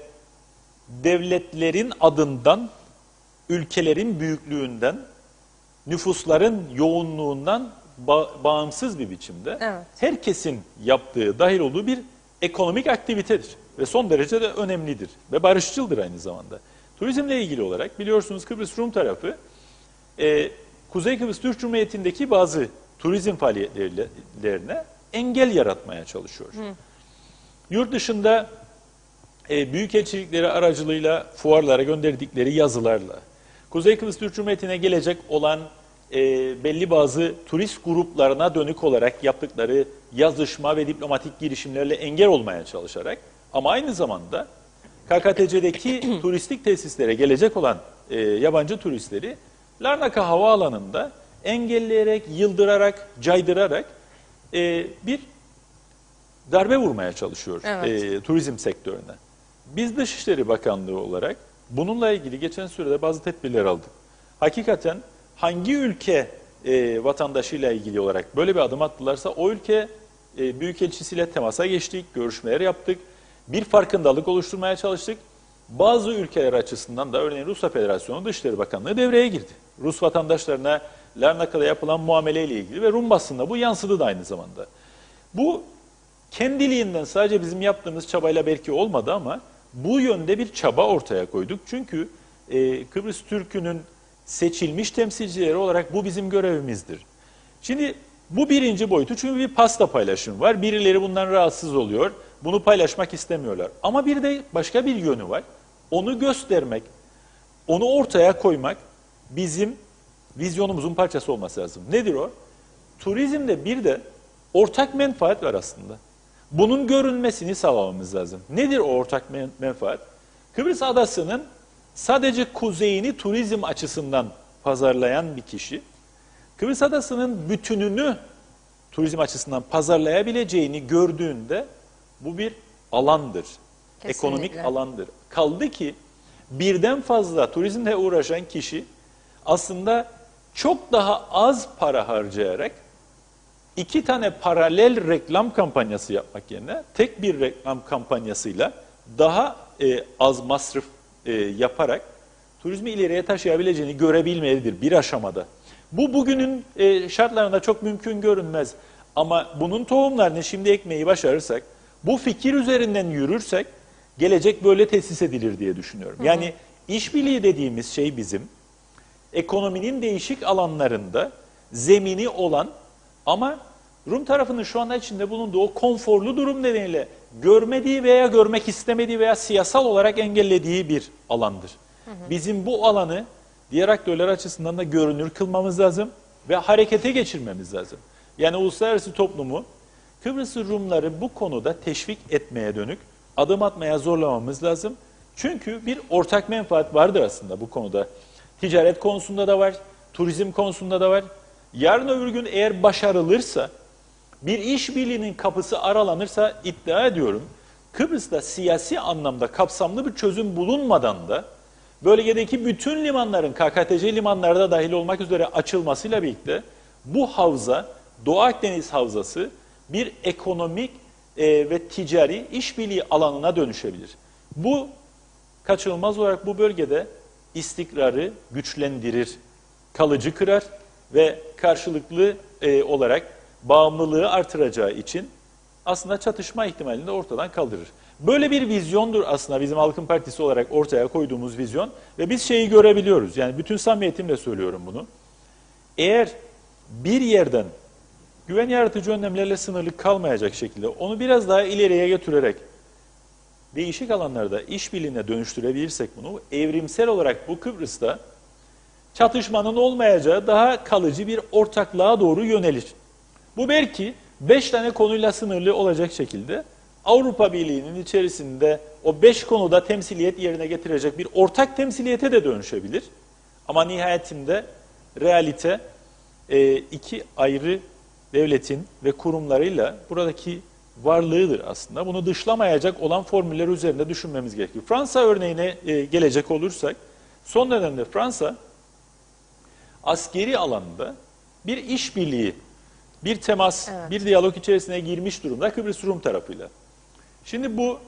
[SPEAKER 2] devletlerin adından, ülkelerin büyüklüğünden, nüfusların yoğunluğundan ba bağımsız bir biçimde evet. herkesin yaptığı, dahil olduğu bir ekonomik aktivitedir. Ve son derece de önemlidir ve barışçıldır aynı zamanda. Turizmle ilgili olarak biliyorsunuz Kıbrıs Rum tarafı e, Kuzey Kıbrıs Türk Cumhuriyeti'ndeki bazı turizm faaliyetlerine engel yaratmaya çalışıyor. Hı. Yurt dışında e, büyükelçilikleri aracılığıyla fuarlara gönderdikleri yazılarla, Kuzey Kıbrıs Türk Cumhuriyeti'ne gelecek olan e, belli bazı turist gruplarına dönük olarak yaptıkları yazışma ve diplomatik girişimlerle engel olmaya çalışarak, ama aynı zamanda K K T C'deki turistik tesislere gelecek olan e, yabancı turistleri Larnaka Havaalanı'nda engelleyerek, yıldırarak, caydırarak e, bir darbe vurmaya çalışıyor
[SPEAKER 1] evet.
[SPEAKER 2] e, turizm sektörüne. Biz Dışişleri Bakanlığı olarak bununla ilgili geçen sürede bazı tedbirler aldık. Hakikaten hangi ülke e, vatandaşıyla ilgili olarak böyle bir adım attılarsa o ülke e, büyükelçisiyle temasa geçtik, görüşmeler yaptık, bir farkındalık oluşturmaya çalıştık. Bazı ülkeler açısından da örneğin Rusya Federasyonu Dışişleri Bakanlığı devreye girdi. Rus vatandaşlarına Larnaka'da yapılan muameleyle ilgili ve Rum basında bu yansıdı da aynı zamanda. Bu kendiliğinden sadece bizim yaptığımız çabayla belki olmadı ama bu yönde bir çaba ortaya koyduk. Çünkü e, Kıbrıs Türk'ünün seçilmiş temsilcileri olarak bu bizim görevimizdir. Şimdi bu birinci boyutu, çünkü bir pasta paylaşımı var. Birileri bundan rahatsız oluyor. Bunu paylaşmak istemiyorlar. Ama bir de başka bir yönü var. Onu göstermek, onu ortaya koymak bizim vizyonumuzun parçası olması lazım. Nedir o? Turizmde bir de ortak menfaat var aslında. Bunun görünmesini sağlamamız lazım. Nedir o ortak menfaat? Kıbrıs Adası'nın sadece kuzeyini turizm açısından pazarlayan bir kişi, Kıbrıs Adası'nın bütününü turizm açısından pazarlayabileceğini gördüğünde bu bir alandır. Kesinlikle. Ekonomik alandır. Kaldı ki birden fazla turizmle uğraşan kişi aslında çok daha az para harcayarak iki tane paralel reklam kampanyası yapmak yerine tek bir reklam kampanyasıyla daha e, az masraf e, yaparak turizmi ileriye taşıyabileceğini görebilmelidir bir aşamada. Bu bugünün e, şartlarında çok mümkün görünmez. Ama bunun tohumlarını şimdi ekmeği başarırsak, bu fikir üzerinden yürürsek gelecek böyle tesis edilir diye düşünüyorum. Hı hı. Yani işbirliği dediğimiz şey bizim ekonominin değişik alanlarında zemini olan ama Rum tarafının şu anda içinde bulunduğu o konforlu durum nedeniyle görmediği veya görmek istemediği veya siyasal olarak engellediği bir alandır. Hı hı. Bizim bu alanı diğer aktörler açısından da görünür kılmamız lazım ve harekete geçirmemiz lazım. Yani uluslararası toplumu Kıbrıs Rumları bu konuda teşvik etmeye dönük adım atmaya zorlamamız lazım. Çünkü bir ortak menfaat vardır aslında bu konuda. Ticaret konusunda da var, turizm konusunda da var. Yarın öbür gün eğer başarılırsa, bir işbirliğinin kapısı aralanırsa iddia ediyorum, Kıbrıs'ta siyasi anlamda kapsamlı bir çözüm bulunmadan da bölgedeki bütün limanların K K T C limanları da dahil olmak üzere açılmasıyla birlikte bu havza, Doğu Akdeniz havzası bir ekonomik e, ve ticari işbirliği alanına dönüşebilir. Bu kaçınılmaz olarak bu bölgede istikrarı güçlendirir, kalıcı kırar ve karşılıklı e, olarak bağımlılığı artıracağı için aslında çatışma ihtimalini de ortadan kaldırır. Böyle bir vizyondur aslında bizim Halkın Partisi olarak ortaya koyduğumuz vizyon ve biz şeyi görebiliyoruz. Yani bütün samimiyetimle söylüyorum bunu. Eğer bir yerden güven yaratıcı önlemlerle sınırlı kalmayacak şekilde onu biraz daha ileriye götürerek değişik alanlarda işbirliğine dönüştürebilirsek bunu, evrimsel olarak bu Kıbrıs'ta çatışmanın olmayacağı daha kalıcı bir ortaklığa doğru yönelir. Bu belki beş tane konuyla sınırlı olacak şekilde Avrupa Birliği'nin içerisinde o beş konuda temsiliyet yerine getirecek bir ortak temsiliyete de dönüşebilir. Ama nihayetinde realite e, iki ayrı devletin ve kurumlarıyla buradaki varlığıdır aslında. Bunu dışlamayacak olan formüller üzerinde düşünmemiz gerekiyor. Fransa örneğine e, gelecek olursak, son dönemde Fransa askeri alanda bir işbirliği, bir temas, evet. bir diyalog içerisine girmiş durumda Kıbrıs Rum tarafıyla. Şimdi bu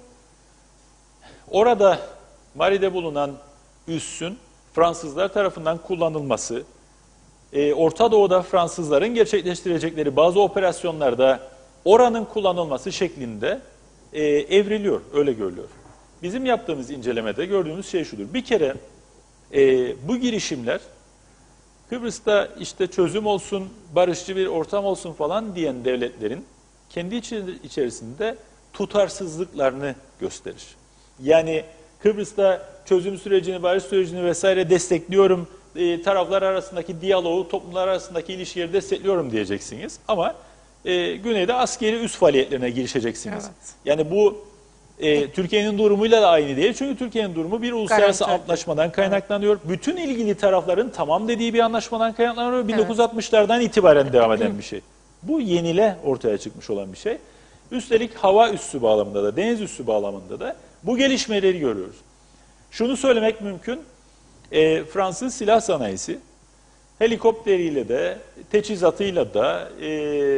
[SPEAKER 2] orada Mari'de bulunan üssün Fransızlar tarafından kullanılması, e, Orta Doğu'da Fransızların gerçekleştirecekleri bazı operasyonlarda oranın kullanılması şeklinde e, evriliyor, öyle görülüyor. Bizim yaptığımız incelemede gördüğümüz şey şudur. Bir kere e, bu girişimler Kıbrıs'ta işte çözüm olsun, barışçı bir ortam olsun falan diyen devletlerin kendi içerisinde tutarsızlıklarını gösterir. Yani Kıbrıs'ta çözüm sürecini, barış sürecini vesaire destekliyorum, e, taraflar arasındaki diyaloğu, toplumlar arasındaki ilişkileri destekliyorum diyeceksiniz. Ama e, Güney'de askeri üs faaliyetlerine girişeceksiniz. Evet. Yani bu e, Türkiye'nin durumuyla da aynı değil. Çünkü Türkiye'nin durumu bir uluslararası Garanti. Antlaşmadan kaynaklanıyor. Evet. Bütün ilgili tarafların tamam dediği bir anlaşmadan kaynaklanıyor. Evet. bin dokuz yüz altmışlardan itibaren devam eden bir şey. Bu yenile ortaya çıkmış olan bir şey. Üstelik hava üssü bağlamında da, deniz üssü bağlamında da bu gelişmeleri görüyoruz. Şunu söylemek mümkün, e, Fransız silah sanayisi helikopteriyle de, teçhizatıyla da, e,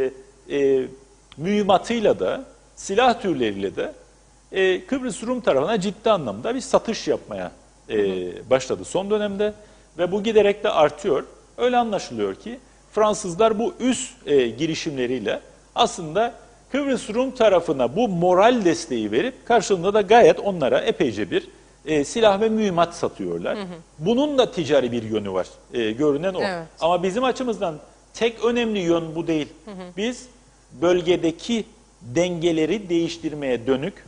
[SPEAKER 2] e, mühimmatıyla da, silah türleriyle de e, Kıbrıs Rum tarafına ciddi anlamda bir satış yapmaya e, başladı son dönemde ve bu giderek de artıyor. Öyle anlaşılıyor ki Fransızlar bu üs e, girişimleriyle aslında Kıbrıs Rum tarafına bu moral desteği verip karşılığında da gayet onlara epeyce bir e, silah ve mühimmat satıyorlar. Hı hı. Bunun da ticari bir yönü var. E, görünen o. Evet. Ama bizim açımızdan tek önemli yön bu değil. Hı hı. Biz bölgedeki dengeleri değiştirmeye dönük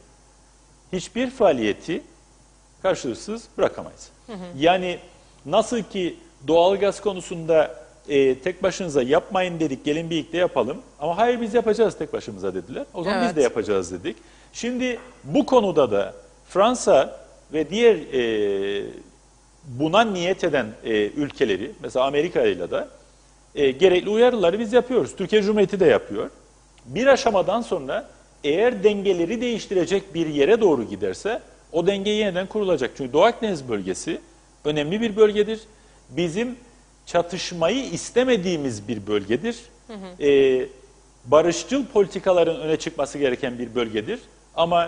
[SPEAKER 2] hiçbir faaliyeti karşılıksız bırakamayız. Hı hı. Yani nasıl ki doğalgaz konusunda e, tek başınıza yapmayın dedik, gelin birlikte yapalım. Ama hayır biz yapacağız tek başımıza dediler. O zaman evet. biz de yapacağız dedik. Şimdi bu konuda da Fransa ve diğer e, buna niyet eden e, ülkeleri, mesela Amerika ile de e, gerekli uyarıları biz yapıyoruz. Türkiye Cumhuriyeti de yapıyor. Bir aşamadan sonra eğer dengeleri değiştirecek bir yere doğru giderse o denge yeniden kurulacak. Çünkü Doğu Akdeniz bölgesi önemli bir bölgedir. Bizim çatışmayı istemediğimiz bir bölgedir. Hı hı. Ee, barışçıl politikaların öne çıkması gereken bir bölgedir. Ama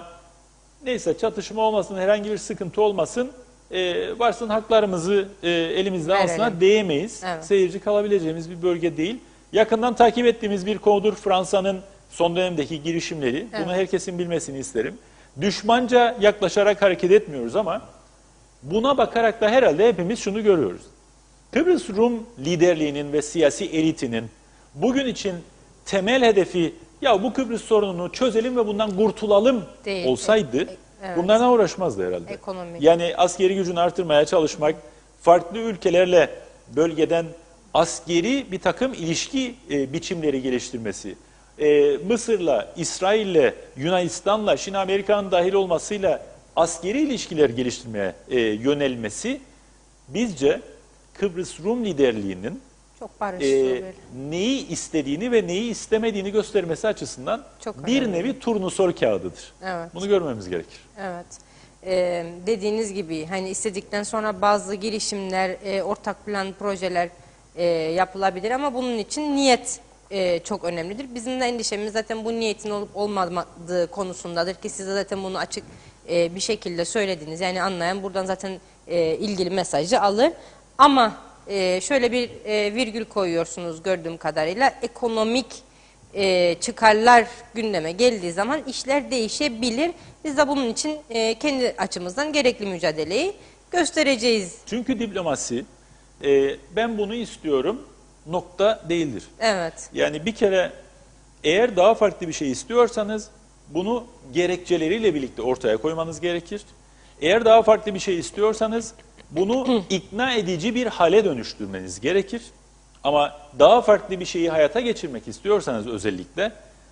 [SPEAKER 2] neyse çatışma olmasın, herhangi bir sıkıntı olmasın, e, varsın haklarımızı e, elimizden alsınlar diyemeyiz. Evet. Seyirci kalabileceğimiz bir bölge değil. Yakından takip ettiğimiz bir konudur Fransa'nın son dönemdeki girişimleri. Evet. Bunu herkesin bilmesini isterim. Düşmanca yaklaşarak hareket etmiyoruz ama buna bakarak da herhalde hepimiz şunu görüyoruz. Kıbrıs Rum liderliğinin ve siyasi elitinin bugün için temel hedefi ya bu Kıbrıs sorununu çözelim ve bundan kurtulalım değil, olsaydı evet. bunlardan uğraşmazdı herhalde. Ekonomik. Yani askeri gücünü artırmaya çalışmak, farklı ülkelerle bölgeden askeri bir takım ilişki e, biçimleri geliştirmesi, e, Mısır'la, İsrail'le, Yunanistan'la, şimdi Amerika'nın dahil olmasıyla askeri ilişkiler geliştirmeye e, yönelmesi bizce Kıbrıs Rum liderliğinin çok e, neyi istediğini ve neyi istemediğini göstermesi açısından çok bir önemli. Nevi turnusol kağıdıdır. Evet. Bunu görmemiz gerekir.
[SPEAKER 1] Evet. Ee, dediğiniz gibi hani istedikten sonra bazı girişimler, e, ortak plan, projeler e, yapılabilir ama bunun için niyet e, çok önemlidir. Bizim de endişemiz zaten bu niyetin olup olmadığı konusundadır ki siz de zaten bunu açık e, bir şekilde söylediniz. Yani anlayan buradan zaten e, ilgili mesajı alır. Ama e, şöyle bir e, virgül koyuyorsunuz gördüğüm kadarıyla, ekonomik e, çıkarlar gündeme geldiği zaman işler değişebilir. Biz de bunun için e, kendi açımızdan gerekli mücadeleyi göstereceğiz.
[SPEAKER 2] Çünkü diplomasi, e, ben bunu istiyorum nokta değildir.
[SPEAKER 1] Evet.
[SPEAKER 2] Yani bir kere eğer daha farklı bir şey istiyorsanız bunu gerekçeleriyle birlikte ortaya koymanız gerekir. Eğer daha farklı bir şey istiyorsanız bunu ikna edici bir hale dönüştürmeniz gerekir. Ama daha farklı bir şeyi hayata geçirmek istiyorsanız özellikle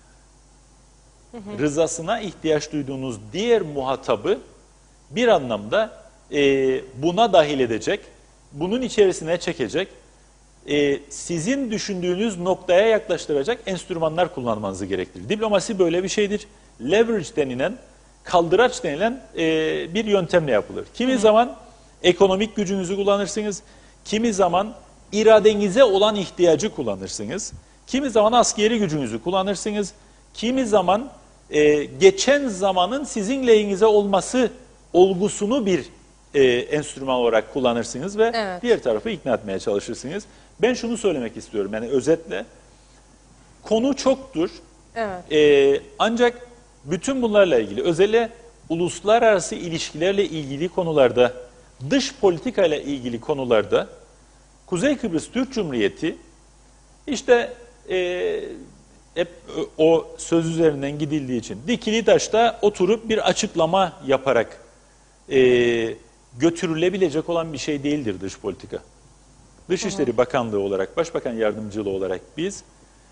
[SPEAKER 2] rızasına ihtiyaç duyduğunuz diğer muhatabı bir anlamda e, buna dahil edecek, bunun içerisine çekecek, e, sizin düşündüğünüz noktaya yaklaştıracak enstrümanlar kullanmanızı gerektirir. Diplomasi böyle bir şeydir. Leverage denilen, kaldıraç denilen e, bir yöntemle yapılır. Kimi Hı. zaman ekonomik gücünüzü kullanırsınız, kimi zaman iradenize olan ihtiyacı kullanırsınız, kimi zaman askeri gücünüzü kullanırsınız, kimi zaman e, geçen zamanın sizin lehinize olması olgusunu bir e, enstrüman olarak kullanırsınız ve evet. diğer tarafı ikna etmeye çalışırsınız. Ben şunu söylemek istiyorum, yani özetle, konu çoktur, evet. e, ancak bütün bunlarla ilgili, özellikle uluslararası ilişkilerle ilgili konularda, dış politika ile ilgili konularda Kuzey Kıbrıs Türk Cumhuriyeti işte e, hep o söz üzerinden gidildiği için Dikilitaş'ta oturup bir açıklama yaparak e, götürülebilecek olan bir şey değildir dış politika. Dışişleri Bakanlığı olarak, Başbakan Yardımcılığı olarak biz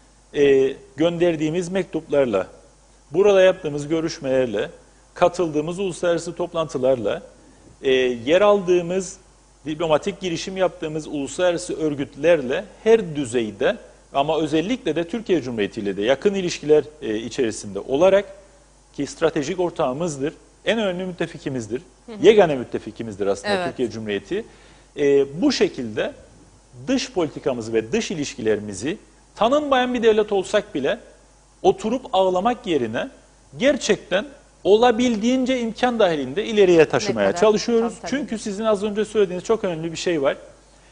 [SPEAKER 2] e, gönderdiğimiz mektuplarla, burada yaptığımız görüşmelerle, katıldığımız uluslararası toplantılarla, e, yer aldığımız, diplomatik girişim yaptığımız uluslararası örgütlerle her düzeyde ama özellikle de Türkiye Cumhuriyeti ile de yakın ilişkiler e, içerisinde olarak ki stratejik ortağımızdır, en önemli müttefikimizdir, hı hı. yegane müttefikimizdir aslında evet. Türkiye Cumhuriyeti. E, bu şekilde dış politikamızı ve dış ilişkilerimizi tanınmayan bir devlet olsak bile oturup ağlamak yerine gerçekten olabildiğince imkan dahilinde ileriye taşımaya çalışıyoruz. Tam, Çünkü sizin az önce söylediğiniz çok önemli bir şey var.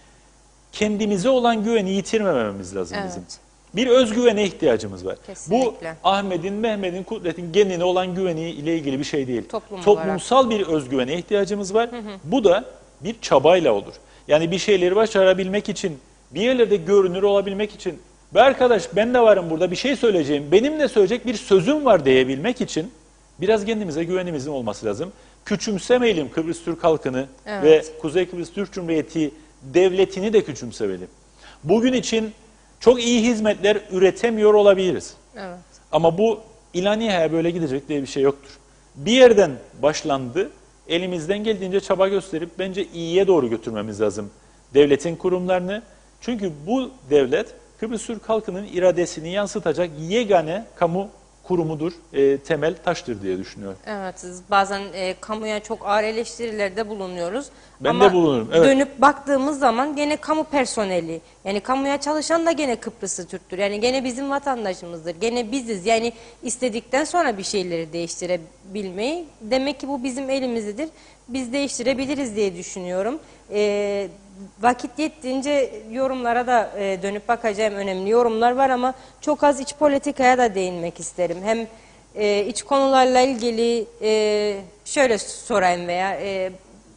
[SPEAKER 2] Kendimize olan güveni yitirmememiz lazım evet. bizim. Bir özgüvene ihtiyacımız var. Kesinlikle. Bu Ahmet'in, Mehmet'in, Kudret'in kendine olan güveni ile ilgili bir şey değil. Toplum Toplumsal olarak. bir özgüvene ihtiyacımız var. Hı hı. Bu da bir çabayla olur. Yani bir şeyleri başarabilmek için, bir yerlerde görünür olabilmek için, be arkadaş ben de varım burada bir şey söyleyeceğim, benim de söyleyecek bir sözüm var diyebilmek için biraz kendimize güvenimizin olması lazım. Küçümsemeyelim Kıbrıs Türk halkını evet. ve Kuzey Kıbrıs Türk Cumhuriyeti devletini de küçümsemeyelim. Bugün için çok iyi hizmetler üretemiyor olabiliriz. Evet. Ama bu ilaniyeye böyle gidecek diye bir şey yoktur. Bir yerden başlandı, elimizden geldiğince çaba gösterip bence iyiye doğru götürmemiz lazım devletin kurumlarını. Çünkü bu devlet Kıbrıs Türk halkının iradesini yansıtacak yegane kamu kurumudur, e, temel taştır diye düşünüyorum.
[SPEAKER 1] Evet, bazen e, kamuya çok ağır eleştirilerde bulunuyoruz.
[SPEAKER 2] Ben
[SPEAKER 1] Ama
[SPEAKER 2] de bulunurum. Evet.
[SPEAKER 1] dönüp baktığımız zaman gene kamu personeli, yani kamuya çalışan da gene Kıbrıslı Türktür. Yani gene bizim vatandaşımızdır, gene biziz. Yani istedikten sonra bir şeyleri değiştirebilmeyi, demek ki bu bizim elimizdedir. Biz değiştirebiliriz diye düşünüyorum. E, vakit yettiğince yorumlara da e, dönüp bakacağım, önemli yorumlar var ama çok az iç politikaya da değinmek isterim. Hem e, iç konularla ilgili e, şöyle sorayım veya e,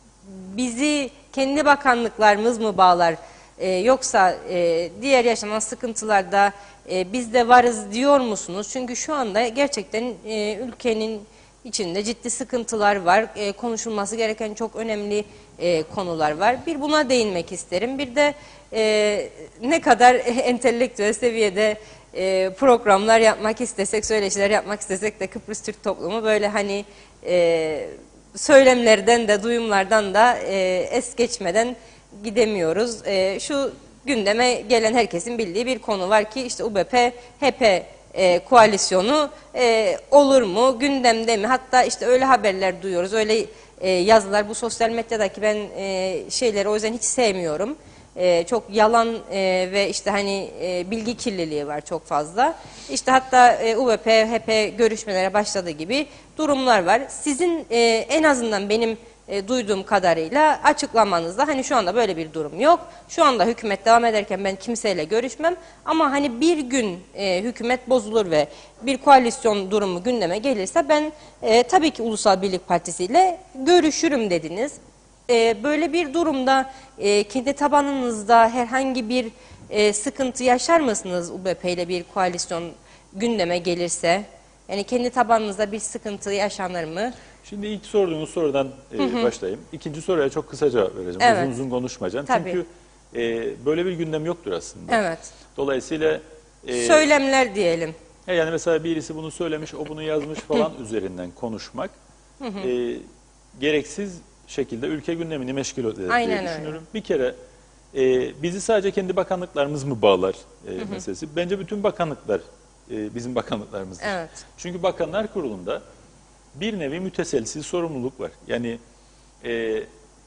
[SPEAKER 1] bizi kendi bakanlıklarımız mı bağlar e, yoksa e, diğer yaşanan sıkıntılarda e, biz de varız diyor musunuz? Çünkü şu anda gerçekten e, ülkenin içinde ciddi sıkıntılar var. E, konuşulması gereken çok önemli e, konular var. Bir buna değinmek isterim. Bir de e, ne kadar entelektüel seviyede e, programlar yapmak istesek, söyleşiler yapmak istesek de Kıbrıs Türk toplumu böyle hani e, söylemlerden de duyumlardan da e, es geçmeden gidemiyoruz. E, şu gündeme gelen herkesin bildiği bir konu var ki işte U B P H P E, koalisyonu e, olur mu, gündemde mi? Hatta işte öyle haberler duyuyoruz, öyle e, yazılar. Bu sosyal medyadaki ben e, şeyleri o yüzden hiç sevmiyorum. E, çok yalan e, ve işte hani e, bilgi kirliliği var çok fazla. İşte hatta e, U B P H P görüşmelere başladığı gibi durumlar var. Sizin e, en azından benim E, duyduğum kadarıyla açıklamanızda hani şu anda böyle bir durum yok. Şu anda hükümet devam ederken ben kimseyle görüşmem ama hani bir gün e, hükümet bozulur ve bir koalisyon durumu gündeme gelirse ben e, tabii ki Ulusal Birlik Partisi ile görüşürüm dediniz. E, böyle bir durumda e, kendi tabanınızda herhangi bir e, sıkıntı yaşar mısınız U B P ile bir koalisyon gündeme gelirse? Yani kendi tabanınızda bir sıkıntı yaşanır mı?
[SPEAKER 2] Şimdi ilk sorduğunuz sorudan e, hı hı. başlayayım. İkinci soruya çok kısaca vereceğim. Evet. Uzun uzun konuşmayacağım. Tabii. Çünkü e, böyle bir gündem yoktur aslında. Evet. Dolayısıyla... E,
[SPEAKER 1] Söylemler diyelim.
[SPEAKER 2] Yani mesela birisi bunu söylemiş, o bunu yazmış falan üzerinden konuşmak hı hı. E, gereksiz şekilde ülke gündemini meşgul eder diye düşünüyorum. Öyle. Bir kere e, bizi sadece kendi bakanlıklarımız mı bağlar e, hı hı. meselesi? Bence bütün bakanlıklar e, bizim bakanlıklarımızdır. Evet. Çünkü Bakanlar Kurulu'nda bir nevi müteselsiz sorumluluk var. Yani e, e,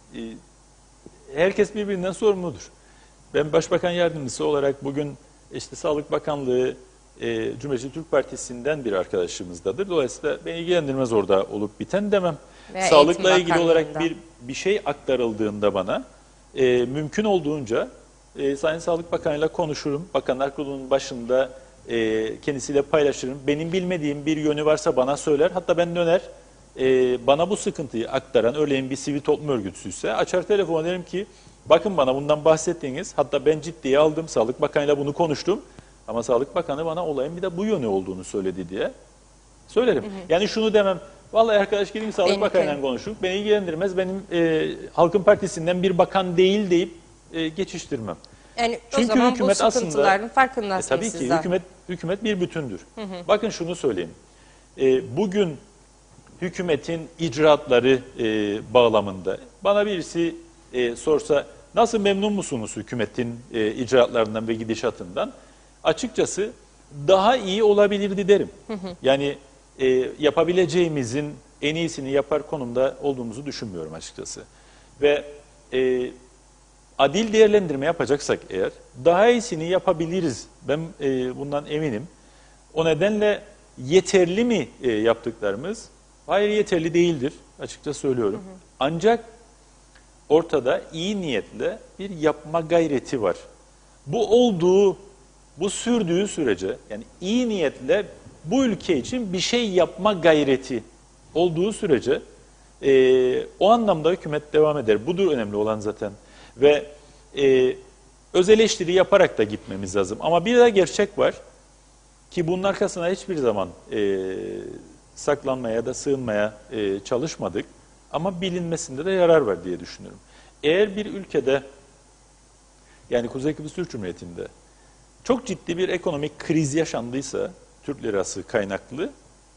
[SPEAKER 2] herkes birbirinden sorumludur. Ben Başbakan Yardımcısı olarak bugün işte Sağlık Bakanlığı e, Cumhuriyetçi Türk Partisi'nden bir arkadaşımızdadır. Dolayısıyla beni ilgilendirmez orada olup biten demem. Veya Sağlıkla ilgili olarak bir bir şey aktarıldığında bana e, mümkün olduğunca e, Sayın Sağlık Bakanı'yla konuşurum. Bakanlar Kurulu'nun başında E, kendisiyle paylaşırım. Benim bilmediğim bir yönü varsa bana söyler. Hatta ben döner e, bana bu sıkıntıyı aktaran örneğin bir sivil toplum örgütüyse açar telefon derim ki Bakın bana bundan bahsettiğiniz, hatta ben ciddiye aldım, Sağlık Bakanı'yla bunu konuştum. Ama Sağlık Bakanı bana olayın bir de bu yönü olduğunu söyledi diye söylerim. Hı hı. Yani şunu demem, vallahi arkadaş gideyim Sağlık
[SPEAKER 1] Benim
[SPEAKER 2] Bakanı'yla konuşup beni ilgilendirmez, benim e, Halkın Partisi'nden bir bakan değil deyip e, geçiştirmem.
[SPEAKER 1] Yani
[SPEAKER 2] Çünkü
[SPEAKER 1] o zaman
[SPEAKER 2] hükümet
[SPEAKER 1] bu sıkıntıların
[SPEAKER 2] aslında,
[SPEAKER 1] farkındasınız
[SPEAKER 2] e, tabii
[SPEAKER 1] siz
[SPEAKER 2] ki
[SPEAKER 1] de.
[SPEAKER 2] hükümet, hükümet bir bütündür.
[SPEAKER 1] Hı hı.
[SPEAKER 2] Bakın şunu söyleyeyim, e, bugün hükümetin icraatları e, bağlamında bana birisi e, sorsa nasıl memnun musunuz hükümetin e, icraatlarından ve gidişatından? Açıkçası daha iyi olabilirdi derim. Hı hı. Yani e, yapabileceğimizin en iyisini yapar konumda olduğumuzu düşünmüyorum açıkçası. Ve e, adil değerlendirme yapacaksak eğer daha iyisini yapabiliriz. Ben e, bundan eminim. O nedenle yeterli mi e, yaptıklarımız? Hayır, yeterli değildir açıkça söylüyorum. Hı hı. Ancak ortada iyi niyetle bir yapma gayreti var. Bu olduğu, bu sürdüğü sürece, yani iyi niyetle bu ülke için bir şey yapma gayreti olduğu sürece e, o anlamda hükümet devam eder. Budur önemli olan zaten. Ve e, öz eleştiri yaparak da gitmemiz lazım. Ama bir de gerçek var ki bunun arkasına hiçbir zaman e, saklanmaya ya da sığınmaya e, çalışmadık. Ama bilinmesinde de yarar var diye düşünüyorum. Eğer bir ülkede, yani Kuzey Kıbrıs Türk Cumhuriyeti'nde çok ciddi bir ekonomik kriz yaşandıysa, Türk lirası kaynaklı,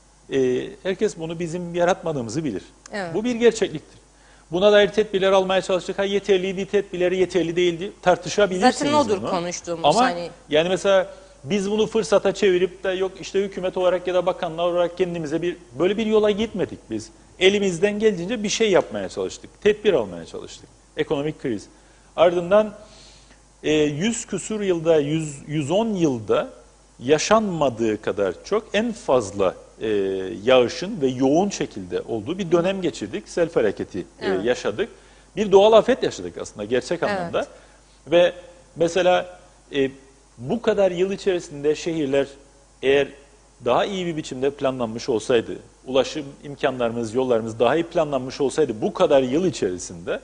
[SPEAKER 2] e, herkes bunu bizim yaratmadığımızı bilir. Evet. Bu bir gerçekliktir. Buna dair tedbirler almaya çalıştık. Ha yeterliydi, tedbirleri yeterli değildi, tartışabilirsiniz.
[SPEAKER 1] Zaten odur
[SPEAKER 2] bunu.
[SPEAKER 1] Konuştuğumuz.
[SPEAKER 2] Ama
[SPEAKER 1] hani...
[SPEAKER 2] yani mesela biz bunu fırsata çevirip de yok işte hükümet olarak ya da bakanlar olarak kendimize bir böyle bir yola gitmedik biz. Elimizden geldiğince bir şey yapmaya çalıştık. Tedbir almaya çalıştık. Ekonomik kriz. Ardından e, yüz küsur yılda, yüz, yüz on yılda yaşanmadığı kadar çok en fazla e, yağışın ve yoğun şekilde olduğu bir dönem geçirdik. Sel felaketi evet. e, yaşadık. Bir doğal afet yaşadık aslında gerçek anlamda. Evet. Ve mesela e, bu kadar yıl içerisinde şehirler eğer daha iyi bir biçimde planlanmış olsaydı, ulaşım imkanlarımız, yollarımız daha iyi planlanmış olsaydı bu kadar yıl içerisinde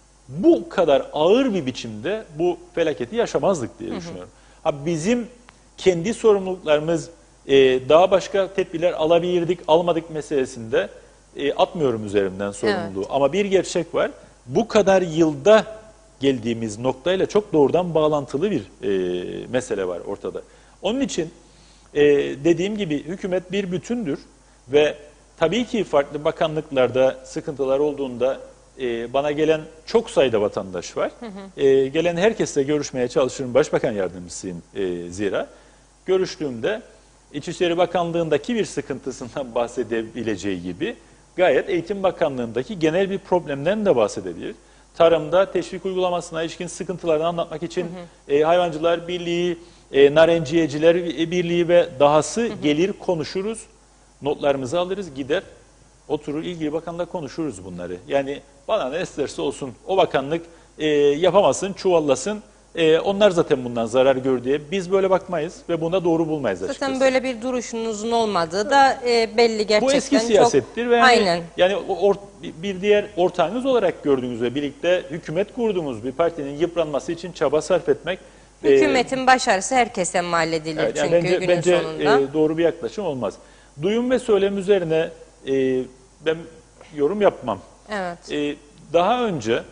[SPEAKER 2] bu kadar ağır bir biçimde bu felaketi yaşamazdık diye düşünüyorum. Hı hı. Ha, bizim kendi sorumluluklarımız e, daha başka tedbirler alabilirdik, almadık meselesinde e, atmıyorum üzerimden sorumluluğu. Evet. Ama bir gerçek var, bu kadar yılda geldiğimiz noktayla çok doğrudan bağlantılı bir e, mesele var ortada. Onun için e, dediğim gibi hükümet bir bütündür ve tabii ki farklı bakanlıklarda sıkıntılar olduğunda e, bana gelen çok sayıda vatandaş var. Hı hı. E, gelen herkesle görüşmeye çalışırım. Başbakan yardımcısıyım e, zira. Görüştüğümde İçişleri Bakanlığı'ndaki bir sıkıntısından bahsedebileceği gibi gayet Eğitim Bakanlığı'ndaki genel bir problemden de bahsedebilir. Tarımda teşvik uygulamasına ilişkin sıkıntılarını anlatmak için hı hı. E, Hayvancılar Birliği, e, Narenciyeciler Birliği ve dahası hı hı. gelir konuşuruz. Notlarımızı alırız, gider, oturur ilgili bakanla konuşuruz bunları. Yani bana ne isterse olsun o bakanlık e, yapamasın, çuvallasın. E, onlar zaten bundan zarar gör diye biz böyle bakmayız ve buna doğru bulmayız açıkçası.
[SPEAKER 1] Zaten böyle bir duruşunuzun olmadığı da e, belli gerçekten. Bu
[SPEAKER 2] eski siyasettir. Çok... Ve yani,
[SPEAKER 1] aynen.
[SPEAKER 2] Yani or, bir diğer ortağınız olarak gördüğünüz ve birlikte hükümet kurduğumuz bir partinin yıpranması için çaba sarf etmek.
[SPEAKER 1] Hükümetin e, başarısı herkese mal edilir evet, yani çünkü
[SPEAKER 2] bence,
[SPEAKER 1] günün
[SPEAKER 2] bence,
[SPEAKER 1] sonunda.
[SPEAKER 2] E, doğru bir yaklaşım olmaz. Duyum ve söylem üzerine e, ben yorum yapmam. Evet. E, daha önce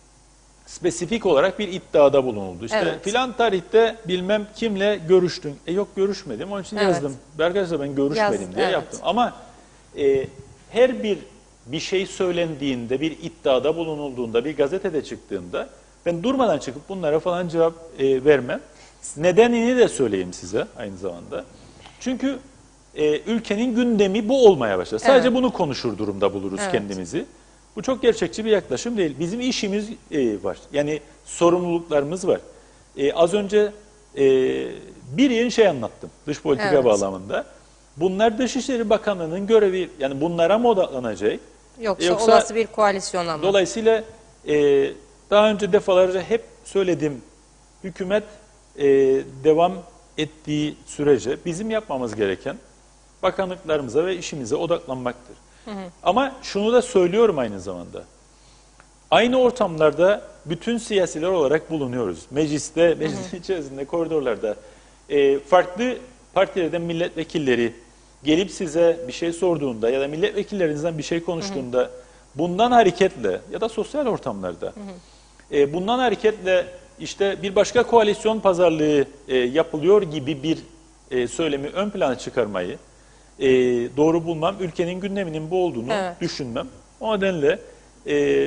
[SPEAKER 2] spesifik olarak bir iddiada bulunuldu. İşte evet. filan tarihte bilmem kimle görüştün. E yok görüşmedim onun için evet. yazdım. Arkadaşlar ben görüşmedim Yaz, diye evet. yaptım. Ama e, her bir bir şey söylendiğinde, bir iddiada bulunulduğunda, bir gazetede çıktığında ben durmadan çıkıp bunlara falan cevap e, vermem. Nedenini de söyleyeyim size aynı zamanda. Çünkü e, ülkenin gündemi bu olmaya başladı. Sadece evet. bunu konuşur durumda buluruz evet. kendimizi. Bu çok gerçekçi bir yaklaşım değil. Bizim işimiz e, var. Yani sorumluluklarımız var. E, az önce e, bir yeni şey anlattım dış politika evet. bağlamında. Bunlar Dışişleri Bakanlığı'nın görevi, yani bunlara mı odaklanacak?
[SPEAKER 1] Yoksa, Yoksa olası bir koalisyona mı?
[SPEAKER 2] Dolayısıyla e, daha önce defalarca hep söyledim, hükümet e, devam ettiği sürece bizim yapmamız gereken bakanlıklarımıza ve işimize odaklanmaktır. Hı hı. Ama şunu da söylüyorum aynı zamanda. aynı ortamlarda bütün siyasiler olarak bulunuyoruz. Mecliste, meclisin içerisinde, koridorlarda. E, farklı partilerden milletvekilleri gelip size bir şey sorduğunda ya da milletvekillerinizden bir şey konuştuğunda hı hı. bundan hareketle ya da sosyal ortamlarda hı hı. E, bundan hareketle işte bir başka koalisyon pazarlığı e, yapılıyor gibi bir e, söylemi ön plana çıkarmayı e, doğru bulmam. Ülkenin gündeminin bu olduğunu evet. düşünmem. O nedenle e,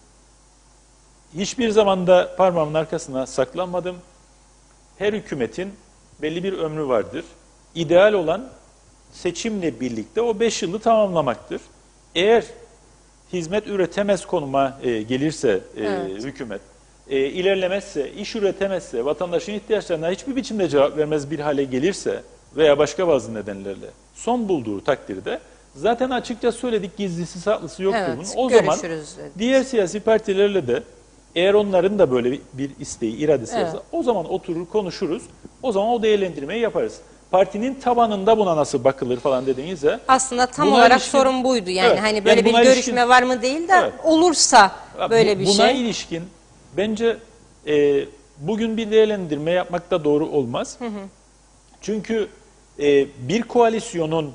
[SPEAKER 2] hiçbir zamanda parmağımın arkasına saklanmadım. Her hükümetin belli bir ömrü vardır. İdeal olan seçimle birlikte o beş yılı tamamlamaktır. Eğer hizmet üretemez konuma e, gelirse e, evet. hükümet, e, ilerlemezse, iş üretemezse, vatandaşın ihtiyaçlarına hiçbir biçimde cevap vermez bir hale gelirse veya başka bazı nedenlerle son bulduğu takdirde zaten açıkça söyledik, gizlisi saklısı yoktur evet, bunun. O zaman dedik. Diğer siyasi partilerle de eğer onların da böyle bir isteği, iradesi evet. varsa o zaman oturur konuşuruz. O zaman o değerlendirmeyi yaparız. Partinin tabanında buna nasıl bakılır falan dediğinizde
[SPEAKER 1] aslında tam olarak ilişkin, sorun buydu. Yani evet, hani böyle yani bir görüşme ilişkin, var mı değil de evet. olursa böyle bir
[SPEAKER 2] buna
[SPEAKER 1] şey.
[SPEAKER 2] Buna ilişkin bence e, bugün bir değerlendirme yapmak da doğru olmaz. Hı hı. Çünkü e, bir koalisyonun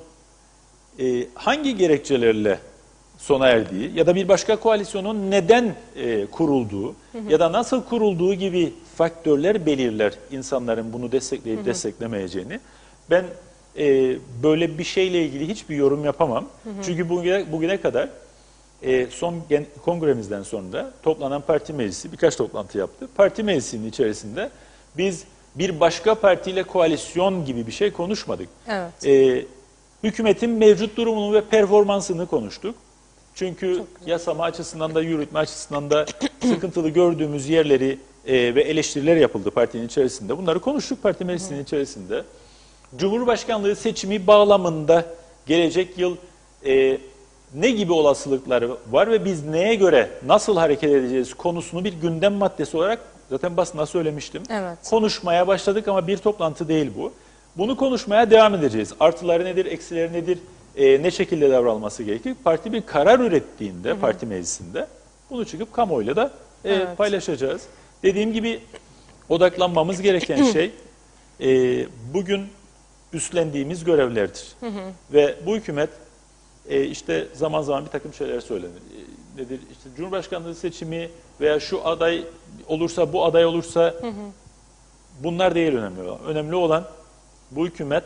[SPEAKER 2] e, hangi gerekçelerle sona erdiği ya da bir başka koalisyonun neden e, kurulduğu hı hı. ya da nasıl kurulduğu gibi faktörler belirler insanların bunu destekleyip hı hı. desteklemeyeceğini. Ben e, böyle bir şeyle ilgili hiçbir yorum yapamam. Hı hı. Çünkü bugüne, bugüne kadar e, son gen, kongremizden sonra toplanan parti meclisi birkaç toplantı yaptı. Parti meclisinin içerisinde biz bir başka partiyle koalisyon gibi bir şey konuşmadık. Evet. E, hükümetin mevcut durumunu ve performansını konuştuk. Çünkü yasama açısından da yürütme açısından da sıkıntılı gördüğümüz yerleri e, ve eleştiriler yapıldı partinin içerisinde. Bunları konuştuk parti meclisinin içerisinde. Cumhurbaşkanlığı seçimi bağlamında gelecek yıl e, ne gibi olasılıkları var ve biz neye göre nasıl hareket edeceğiz konusunu bir gündem maddesi olarak zaten basına söylemiştim. Evet. Konuşmaya başladık ama bir toplantı değil bu. Bunu konuşmaya devam edeceğiz. Artıları nedir, eksileri nedir, e, ne şekilde davranılması gerekir? Parti bir karar ürettiğinde, hı hı. parti meclisinde bunu çıkıp kamuoyuyla da e, evet. paylaşacağız. Dediğim gibi odaklanmamız gereken şey e, bugün üstlendiğimiz görevlerdir. Hı hı. Ve bu hükümet e, işte zaman zaman bir takım şeyler söylenir. E, nedir? İşte Cumhurbaşkanlığı seçimi veya şu aday olursa, bu aday olursa hı hı. bunlar değil önemli olan. Önemli olan bu hükümet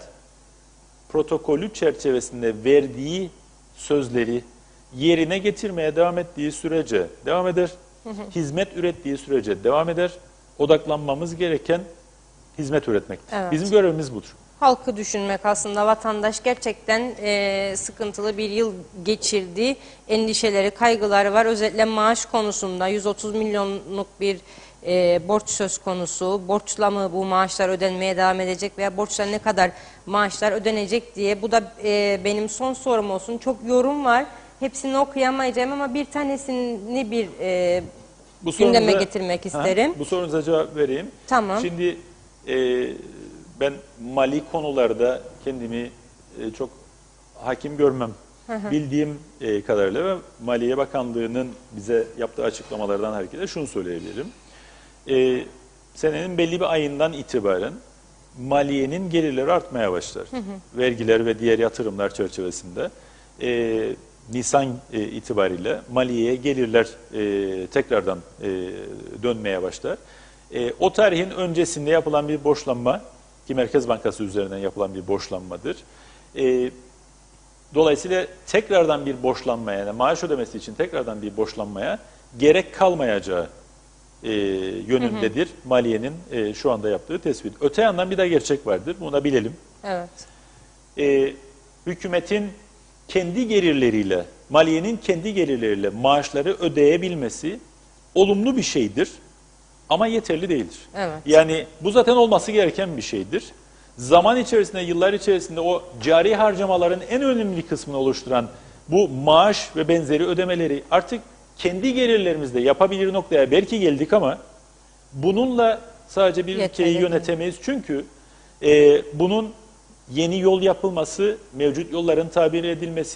[SPEAKER 2] protokolü çerçevesinde verdiği sözleri yerine getirmeye devam ettiği sürece devam eder. Hı hı. Hizmet ürettiği sürece devam eder. Odaklanmamız gereken hizmet üretmektir. Evet. Bizim görevimiz budur.
[SPEAKER 1] Halkı düşünmek aslında. Vatandaş gerçekten e, sıkıntılı bir yıl geçirdi. Endişeleri, kaygıları var. Özellikle maaş konusunda yüz otuz milyonluk bir e, borç söz konusu. Borçla mı bu maaşlar ödenmeye devam edecek veya borçlar ne kadar maaşlar ödenecek diye. Bu da e, benim son sorum olsun. Çok yorum var. Hepsini okuyamayacağım ama bir tanesini bir e, bu gündeme sorunuza, getirmek isterim.
[SPEAKER 2] Ha, bu sorunuza cevap vereyim.
[SPEAKER 1] Tamam.
[SPEAKER 2] Şimdi e, ben mali konularda kendimi e, çok hakim görmem. Hı hı. Bildiğim e, kadarıyla ve Maliye Bakanlığı'nın bize yaptığı açıklamalardan hareketle şunu söyleyebilirim. E, senenin belli bir ayından itibaren maliyenin gelirleri artmaya başlar. Hı hı. Vergiler ve diğer yatırımlar çerçevesinde e, Nisan e, itibariyle maliyeye gelirler e, tekrardan e, dönmeye başlar. E, o tarihin öncesinde yapılan bir borçlanma ki Merkez Bankası üzerinden yapılan bir borçlanmadır. E, dolayısıyla tekrardan bir borçlanmaya, yani maaş ödemesi için tekrardan bir borçlanmaya gerek kalmayacağı e, yönündedir. Hı hı. Maliyenin e, şu anda yaptığı tespit. Öte yandan bir de gerçek vardır. Bunu da bilelim. Evet. E, hükümetin kendi gelirleriyle, maliyenin kendi gelirleriyle maaşları ödeyebilmesi olumlu bir şeydir. Ama yeterli değildir. Evet. Yani bu zaten olması gereken bir şeydir. Zaman içerisinde, yıllar içerisinde o cari harcamaların en önemli kısmını oluşturan bu maaş ve benzeri ödemeleri artık kendi gelirlerimizde yapabilir noktaya belki geldik ama bununla sadece bir yeterli ülkeyi yönetemeyiz. Çünkü e, bunun yeni yol yapılması, mevcut yolların tabir edilmesi,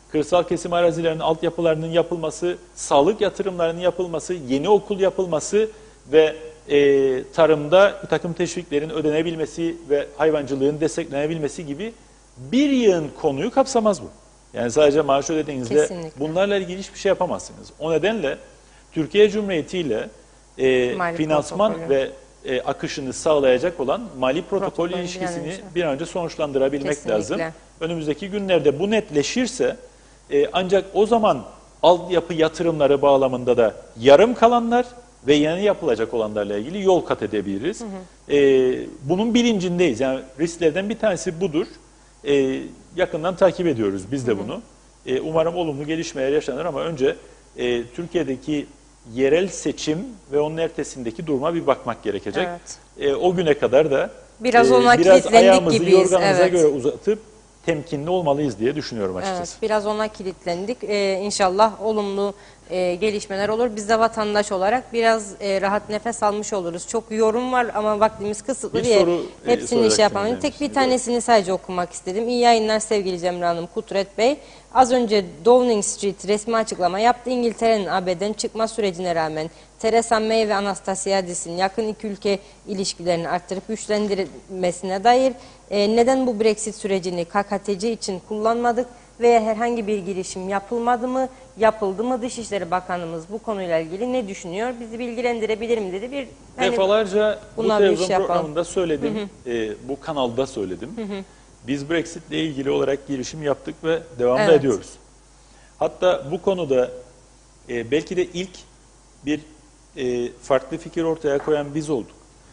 [SPEAKER 2] kırsal kesim arazilerinin altyapılarının yapılması, sağlık yatırımlarının yapılması, yeni okul yapılması ve e, tarımda bir takım teşviklerin ödenebilmesi ve hayvancılığın desteklenebilmesi gibi bir yığın konuyu kapsamaz bu. Yani sadece maaş ödediğinizde
[SPEAKER 1] Kesinlikle.
[SPEAKER 2] bunlarla ilgili hiçbir şey yapamazsınız. O nedenle Türkiye Cumhuriyeti ile e,
[SPEAKER 1] Mali
[SPEAKER 2] finansman
[SPEAKER 1] protokolü.
[SPEAKER 2] ve e, akışını sağlayacak olan mali protokol
[SPEAKER 1] Protokolün bir an
[SPEAKER 2] ilişkisini
[SPEAKER 1] önce.
[SPEAKER 2] bir an önce sonuçlandırabilmek
[SPEAKER 1] Kesinlikle.
[SPEAKER 2] lazım. Önümüzdeki günlerde bu netleşirse e, ancak o zaman altyapı yatırımları bağlamında da yarım kalanlar ve yeni yapılacak olanlarla ilgili yol kat edebiliriz. Hı hı. E, bunun bilincindeyiz. Yani risklerden bir tanesi budur. E, yakından takip ediyoruz biz de bunu. E, umarım olumlu gelişmeler yaşanır ama önce e, Türkiye'deki yerel seçim ve onun ertesindeki duruma bir bakmak gerekecek.
[SPEAKER 1] Evet.
[SPEAKER 2] E, o güne kadar da
[SPEAKER 1] Biraz ona
[SPEAKER 2] biraz
[SPEAKER 1] kilitlendik
[SPEAKER 2] ayağımızı
[SPEAKER 1] gibiyiz.
[SPEAKER 2] yorganımıza
[SPEAKER 1] Evet.
[SPEAKER 2] göre uzatıp temkinli olmalıyız diye düşünüyorum açıkçası.
[SPEAKER 1] Evet, biraz ona kilitlendik. Ee, inşallah olumlu e, gelişmeler olur. Biz de vatandaş olarak biraz e, rahat nefes almış oluruz. Çok yorum var ama vaktimiz kısıtlı
[SPEAKER 2] Bir
[SPEAKER 1] diye
[SPEAKER 2] soru, e,
[SPEAKER 1] hepsini
[SPEAKER 2] soracaktım
[SPEAKER 1] şey yapamam.
[SPEAKER 2] benim
[SPEAKER 1] Tek
[SPEAKER 2] için.
[SPEAKER 1] bir tanesini sadece okumak istedim. İyi yayınlar sevgili Cemre Hanım, Kudret Bey. Az önce Downing Street resmi açıklama yaptı. İngiltere'nin A B D'den çıkma sürecine rağmen Theresa May ve Anastasiadis'in yakın iki ülke ilişkilerini arttırıp güçlendirmesine dair e, neden bu Brexit sürecini K K T C için kullanmadık veya herhangi bir girişim yapılmadı mı, yapıldı mı? Dışişleri Bakanımız bu konuyla ilgili ne düşünüyor? Bizi bilgilendirebilir mi dedi. Bir hani,
[SPEAKER 2] Defalarca bu
[SPEAKER 1] buna bir
[SPEAKER 2] televizyon
[SPEAKER 1] şey yapalım.
[SPEAKER 2] programında söyledim, e, bu kanalda söyledim. Hı hı. Biz Brexit ile ilgili olarak girişim yaptık ve devam da
[SPEAKER 1] Evet.
[SPEAKER 2] ediyoruz. Hatta bu konuda e, belki de ilk bir e, farklı fikir ortaya koyan biz olduk.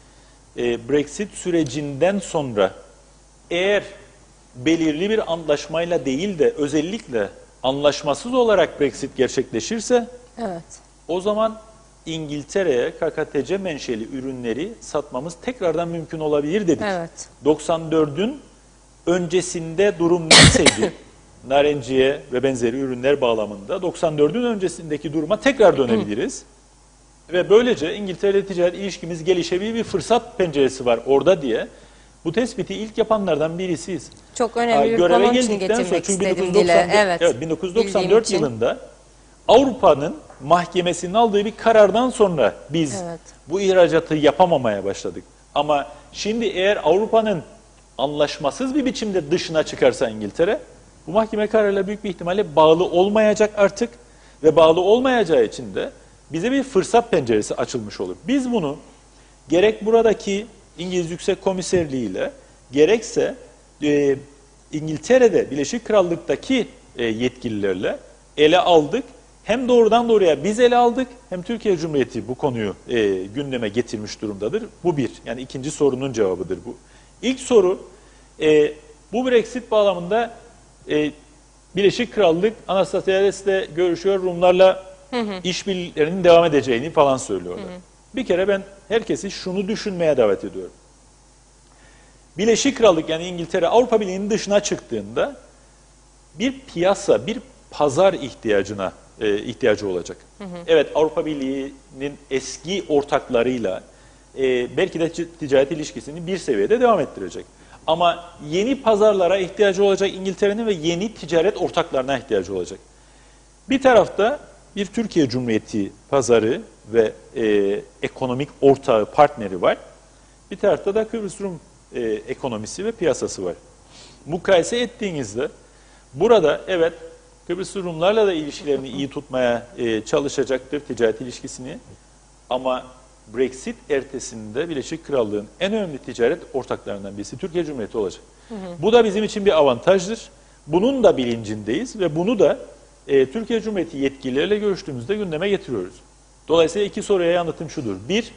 [SPEAKER 2] E, Brexit sürecinden sonra eğer belirli bir anlaşmayla değil de özellikle anlaşmasız olarak Brexit gerçekleşirse
[SPEAKER 1] evet.
[SPEAKER 2] o zaman İngiltere'ye K K T C menşeli ürünleri satmamız tekrardan mümkün olabilir dedik.
[SPEAKER 1] Evet.
[SPEAKER 2] doksan dördün öncesinde durum neyseydi, narenciye ve benzeri ürünler bağlamında doksan dördün öncesindeki duruma tekrar dönebiliriz. Ve böylece İngiltere ticaret ilişkimiz gelişebilir, bir fırsat penceresi var orada diye bu tespiti ilk yapanlardan birisiyiz.
[SPEAKER 1] Çok önemli bir
[SPEAKER 2] Göreve
[SPEAKER 1] konu için
[SPEAKER 2] geldikten sonra,
[SPEAKER 1] getirmek
[SPEAKER 2] çünkü
[SPEAKER 1] istedim
[SPEAKER 2] bin dokuz yüz doksan dört,
[SPEAKER 1] dile. Evet.
[SPEAKER 2] evet, bin dokuz yüz doksan
[SPEAKER 1] Bildiğim
[SPEAKER 2] dört
[SPEAKER 1] için.
[SPEAKER 2] yılında Avrupa'nın mahkemesinin aldığı bir karardan sonra biz
[SPEAKER 1] Evet.
[SPEAKER 2] bu ihracatı yapamamaya başladık. Ama şimdi eğer Avrupa'nın anlaşmasız bir biçimde dışına çıkarsa İngiltere, bu mahkeme kararıyla büyük bir ihtimalle bağlı olmayacak artık ve bağlı olmayacağı için de bize bir fırsat penceresi açılmış olur. Biz bunu gerek buradaki İngiliz Yüksek Komiserliği ile gerekse e, İngiltere'de Birleşik Krallık'taki e, yetkililerle ele aldık. Hem doğrudan doğruya biz ele aldık hem Türkiye Cumhuriyeti bu konuyu e, gündeme getirmiş durumdadır. Bu bir. Yani ikinci sorunun cevabıdır bu. İlk soru e, bu Brexit bağlamında e, Birleşik Krallık Anastasiadis'le görüşüyor, Rumlarla işbirliklerinin devam edeceğini falan söylüyorlar. Hı hı. Bir kere ben herkesi şunu düşünmeye davet ediyorum. Birleşik Krallık yani İngiltere Avrupa Birliği'nin dışına çıktığında bir piyasa, bir pazar ihtiyacına e, ihtiyacı olacak. Hı hı. Evet, Avrupa Birliği'nin eski ortaklarıyla e, belki de ticaret ilişkisini bir seviyede devam ettirecek. Ama yeni pazarlara ihtiyacı olacak İngiltere'nin ve yeni ticaret ortaklarına ihtiyacı olacak. Bir tarafta bir Türkiye Cumhuriyeti pazarı ve e, ekonomik ortağı, partneri var. Bir tarafta da Kıbrıs Rum e, ekonomisi ve piyasası var. Mukayese ettiğinizde burada evet Kıbrıs Rumlarla da ilişkilerini iyi tutmaya e, çalışacaktır ticaret ilişkisini. Ama Brexit ertesinde Birleşik Krallığın en önemli ticaret ortaklarından birisi Türkiye Cumhuriyeti olacak. Hı hı. Bu da bizim için bir avantajdır. Bunun da bilincindeyiz ve bunu da e, Türkiye Cumhuriyeti yetkilileriyle görüştüğümüzde gündeme getiriyoruz. Dolayısıyla iki soruya yanıtım şudur. Bir,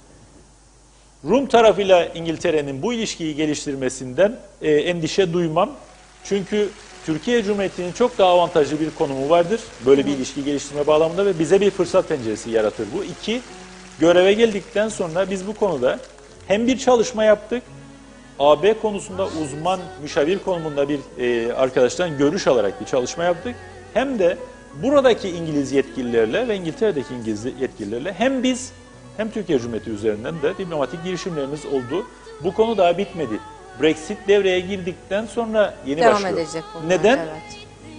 [SPEAKER 2] Rum tarafıyla İngiltere'nin bu ilişkiyi geliştirmesinden e, endişe duymam. Çünkü Türkiye Cumhuriyeti'nin çok daha avantajlı bir konumu vardır. Böyle bir ilişki geliştirme bağlamında ve bize bir fırsat penceresi yaratır bu. İki, göreve geldikten sonra biz bu konuda hem bir çalışma yaptık, A B konusunda uzman müşavir konumunda bir e, arkadaştan görüş alarak bir çalışma yaptık. Hem de buradaki İngiliz yetkililerle ve İngiltere'deki İngiliz yetkililerle hem biz hem Türkiye Cumhuriyeti üzerinden de diplomatik girişimlerimiz oldu. Bu konu daha bitmedi. Brexit devreye girdikten sonra yeni
[SPEAKER 1] Devam
[SPEAKER 2] başlıyor.
[SPEAKER 1] edecek bunlar,
[SPEAKER 2] Neden?
[SPEAKER 1] Evet.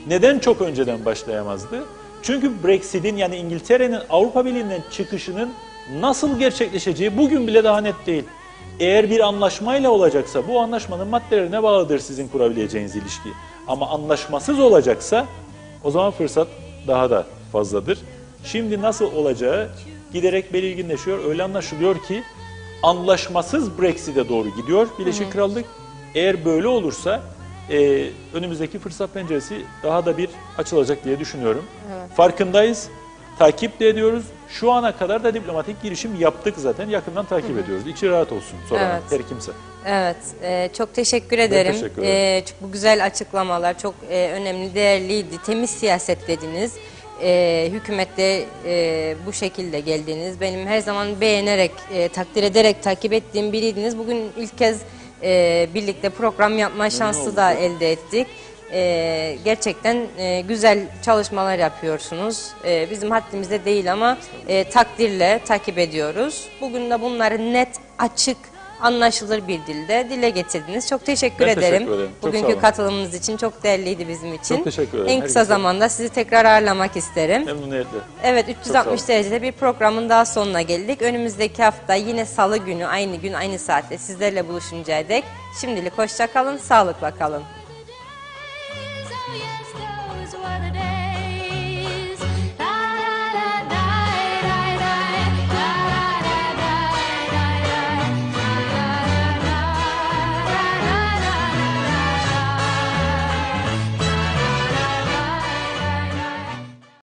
[SPEAKER 2] Neden çok önceden başlayamazdı? Çünkü Brexit'in yani İngiltere'nin Avrupa Birliği'nden çıkışının nasıl gerçekleşeceği bugün bile daha net değil. Eğer bir anlaşmayla olacaksa bu anlaşmanın maddelerine bağlıdır sizin kurabileceğiniz ilişki. Ama anlaşmasız olacaksa o zaman fırsat daha da fazladır. Şimdi nasıl olacağı giderek belirginleşiyor. Öyle anlaşılıyor ki anlaşmasız Brexit'e doğru gidiyor Birleşik Hı-hı. Krallık. Eğer böyle olursa e, önümüzdeki fırsat penceresi daha da bir açılacak diye düşünüyorum. Evet. Farkındayız, takip de ediyoruz. Şu ana kadar da diplomatik girişim yaptık zaten. Yakından takip Hı-hı. ediyoruz. İçi rahat olsun sonra evet. her kimse.
[SPEAKER 1] Evet, e, çok teşekkür ederim.
[SPEAKER 2] Teşekkür ederim.
[SPEAKER 1] E, bu güzel açıklamalar çok e, önemli, değerliydi. Temiz siyaset dediniz. E, hükümette e, bu şekilde geldiniz. Benim her zaman beğenerek, e, takdir ederek takip ettiğim biriydiniz. Bugün ilk kez e, birlikte program yapma şansı da elde ettik. E, gerçekten e, güzel çalışmalar yapıyorsunuz. E, bizim haddimizde değil ama e, takdirle takip ediyoruz. Bugün de bunları net, açık, anlaşılır bir dilde dile getirdiniz. Çok teşekkür
[SPEAKER 2] ben
[SPEAKER 1] ederim.
[SPEAKER 2] Teşekkür ederim.
[SPEAKER 1] Bugünkü katılımınız için çok değerliydi bizim için.
[SPEAKER 2] Çok teşekkür ederim.
[SPEAKER 1] En kısa Her zamanda sizi tekrar ağırlamak isterim.
[SPEAKER 2] Memnuniyetle.
[SPEAKER 1] Evet, üç yüz altmış derecede bir programın daha sonuna geldik. Önümüzdeki hafta yine salı günü aynı gün aynı saatte sizlerle buluşuncaya dek şimdilik hoşça kalın, sağlıkla kalın.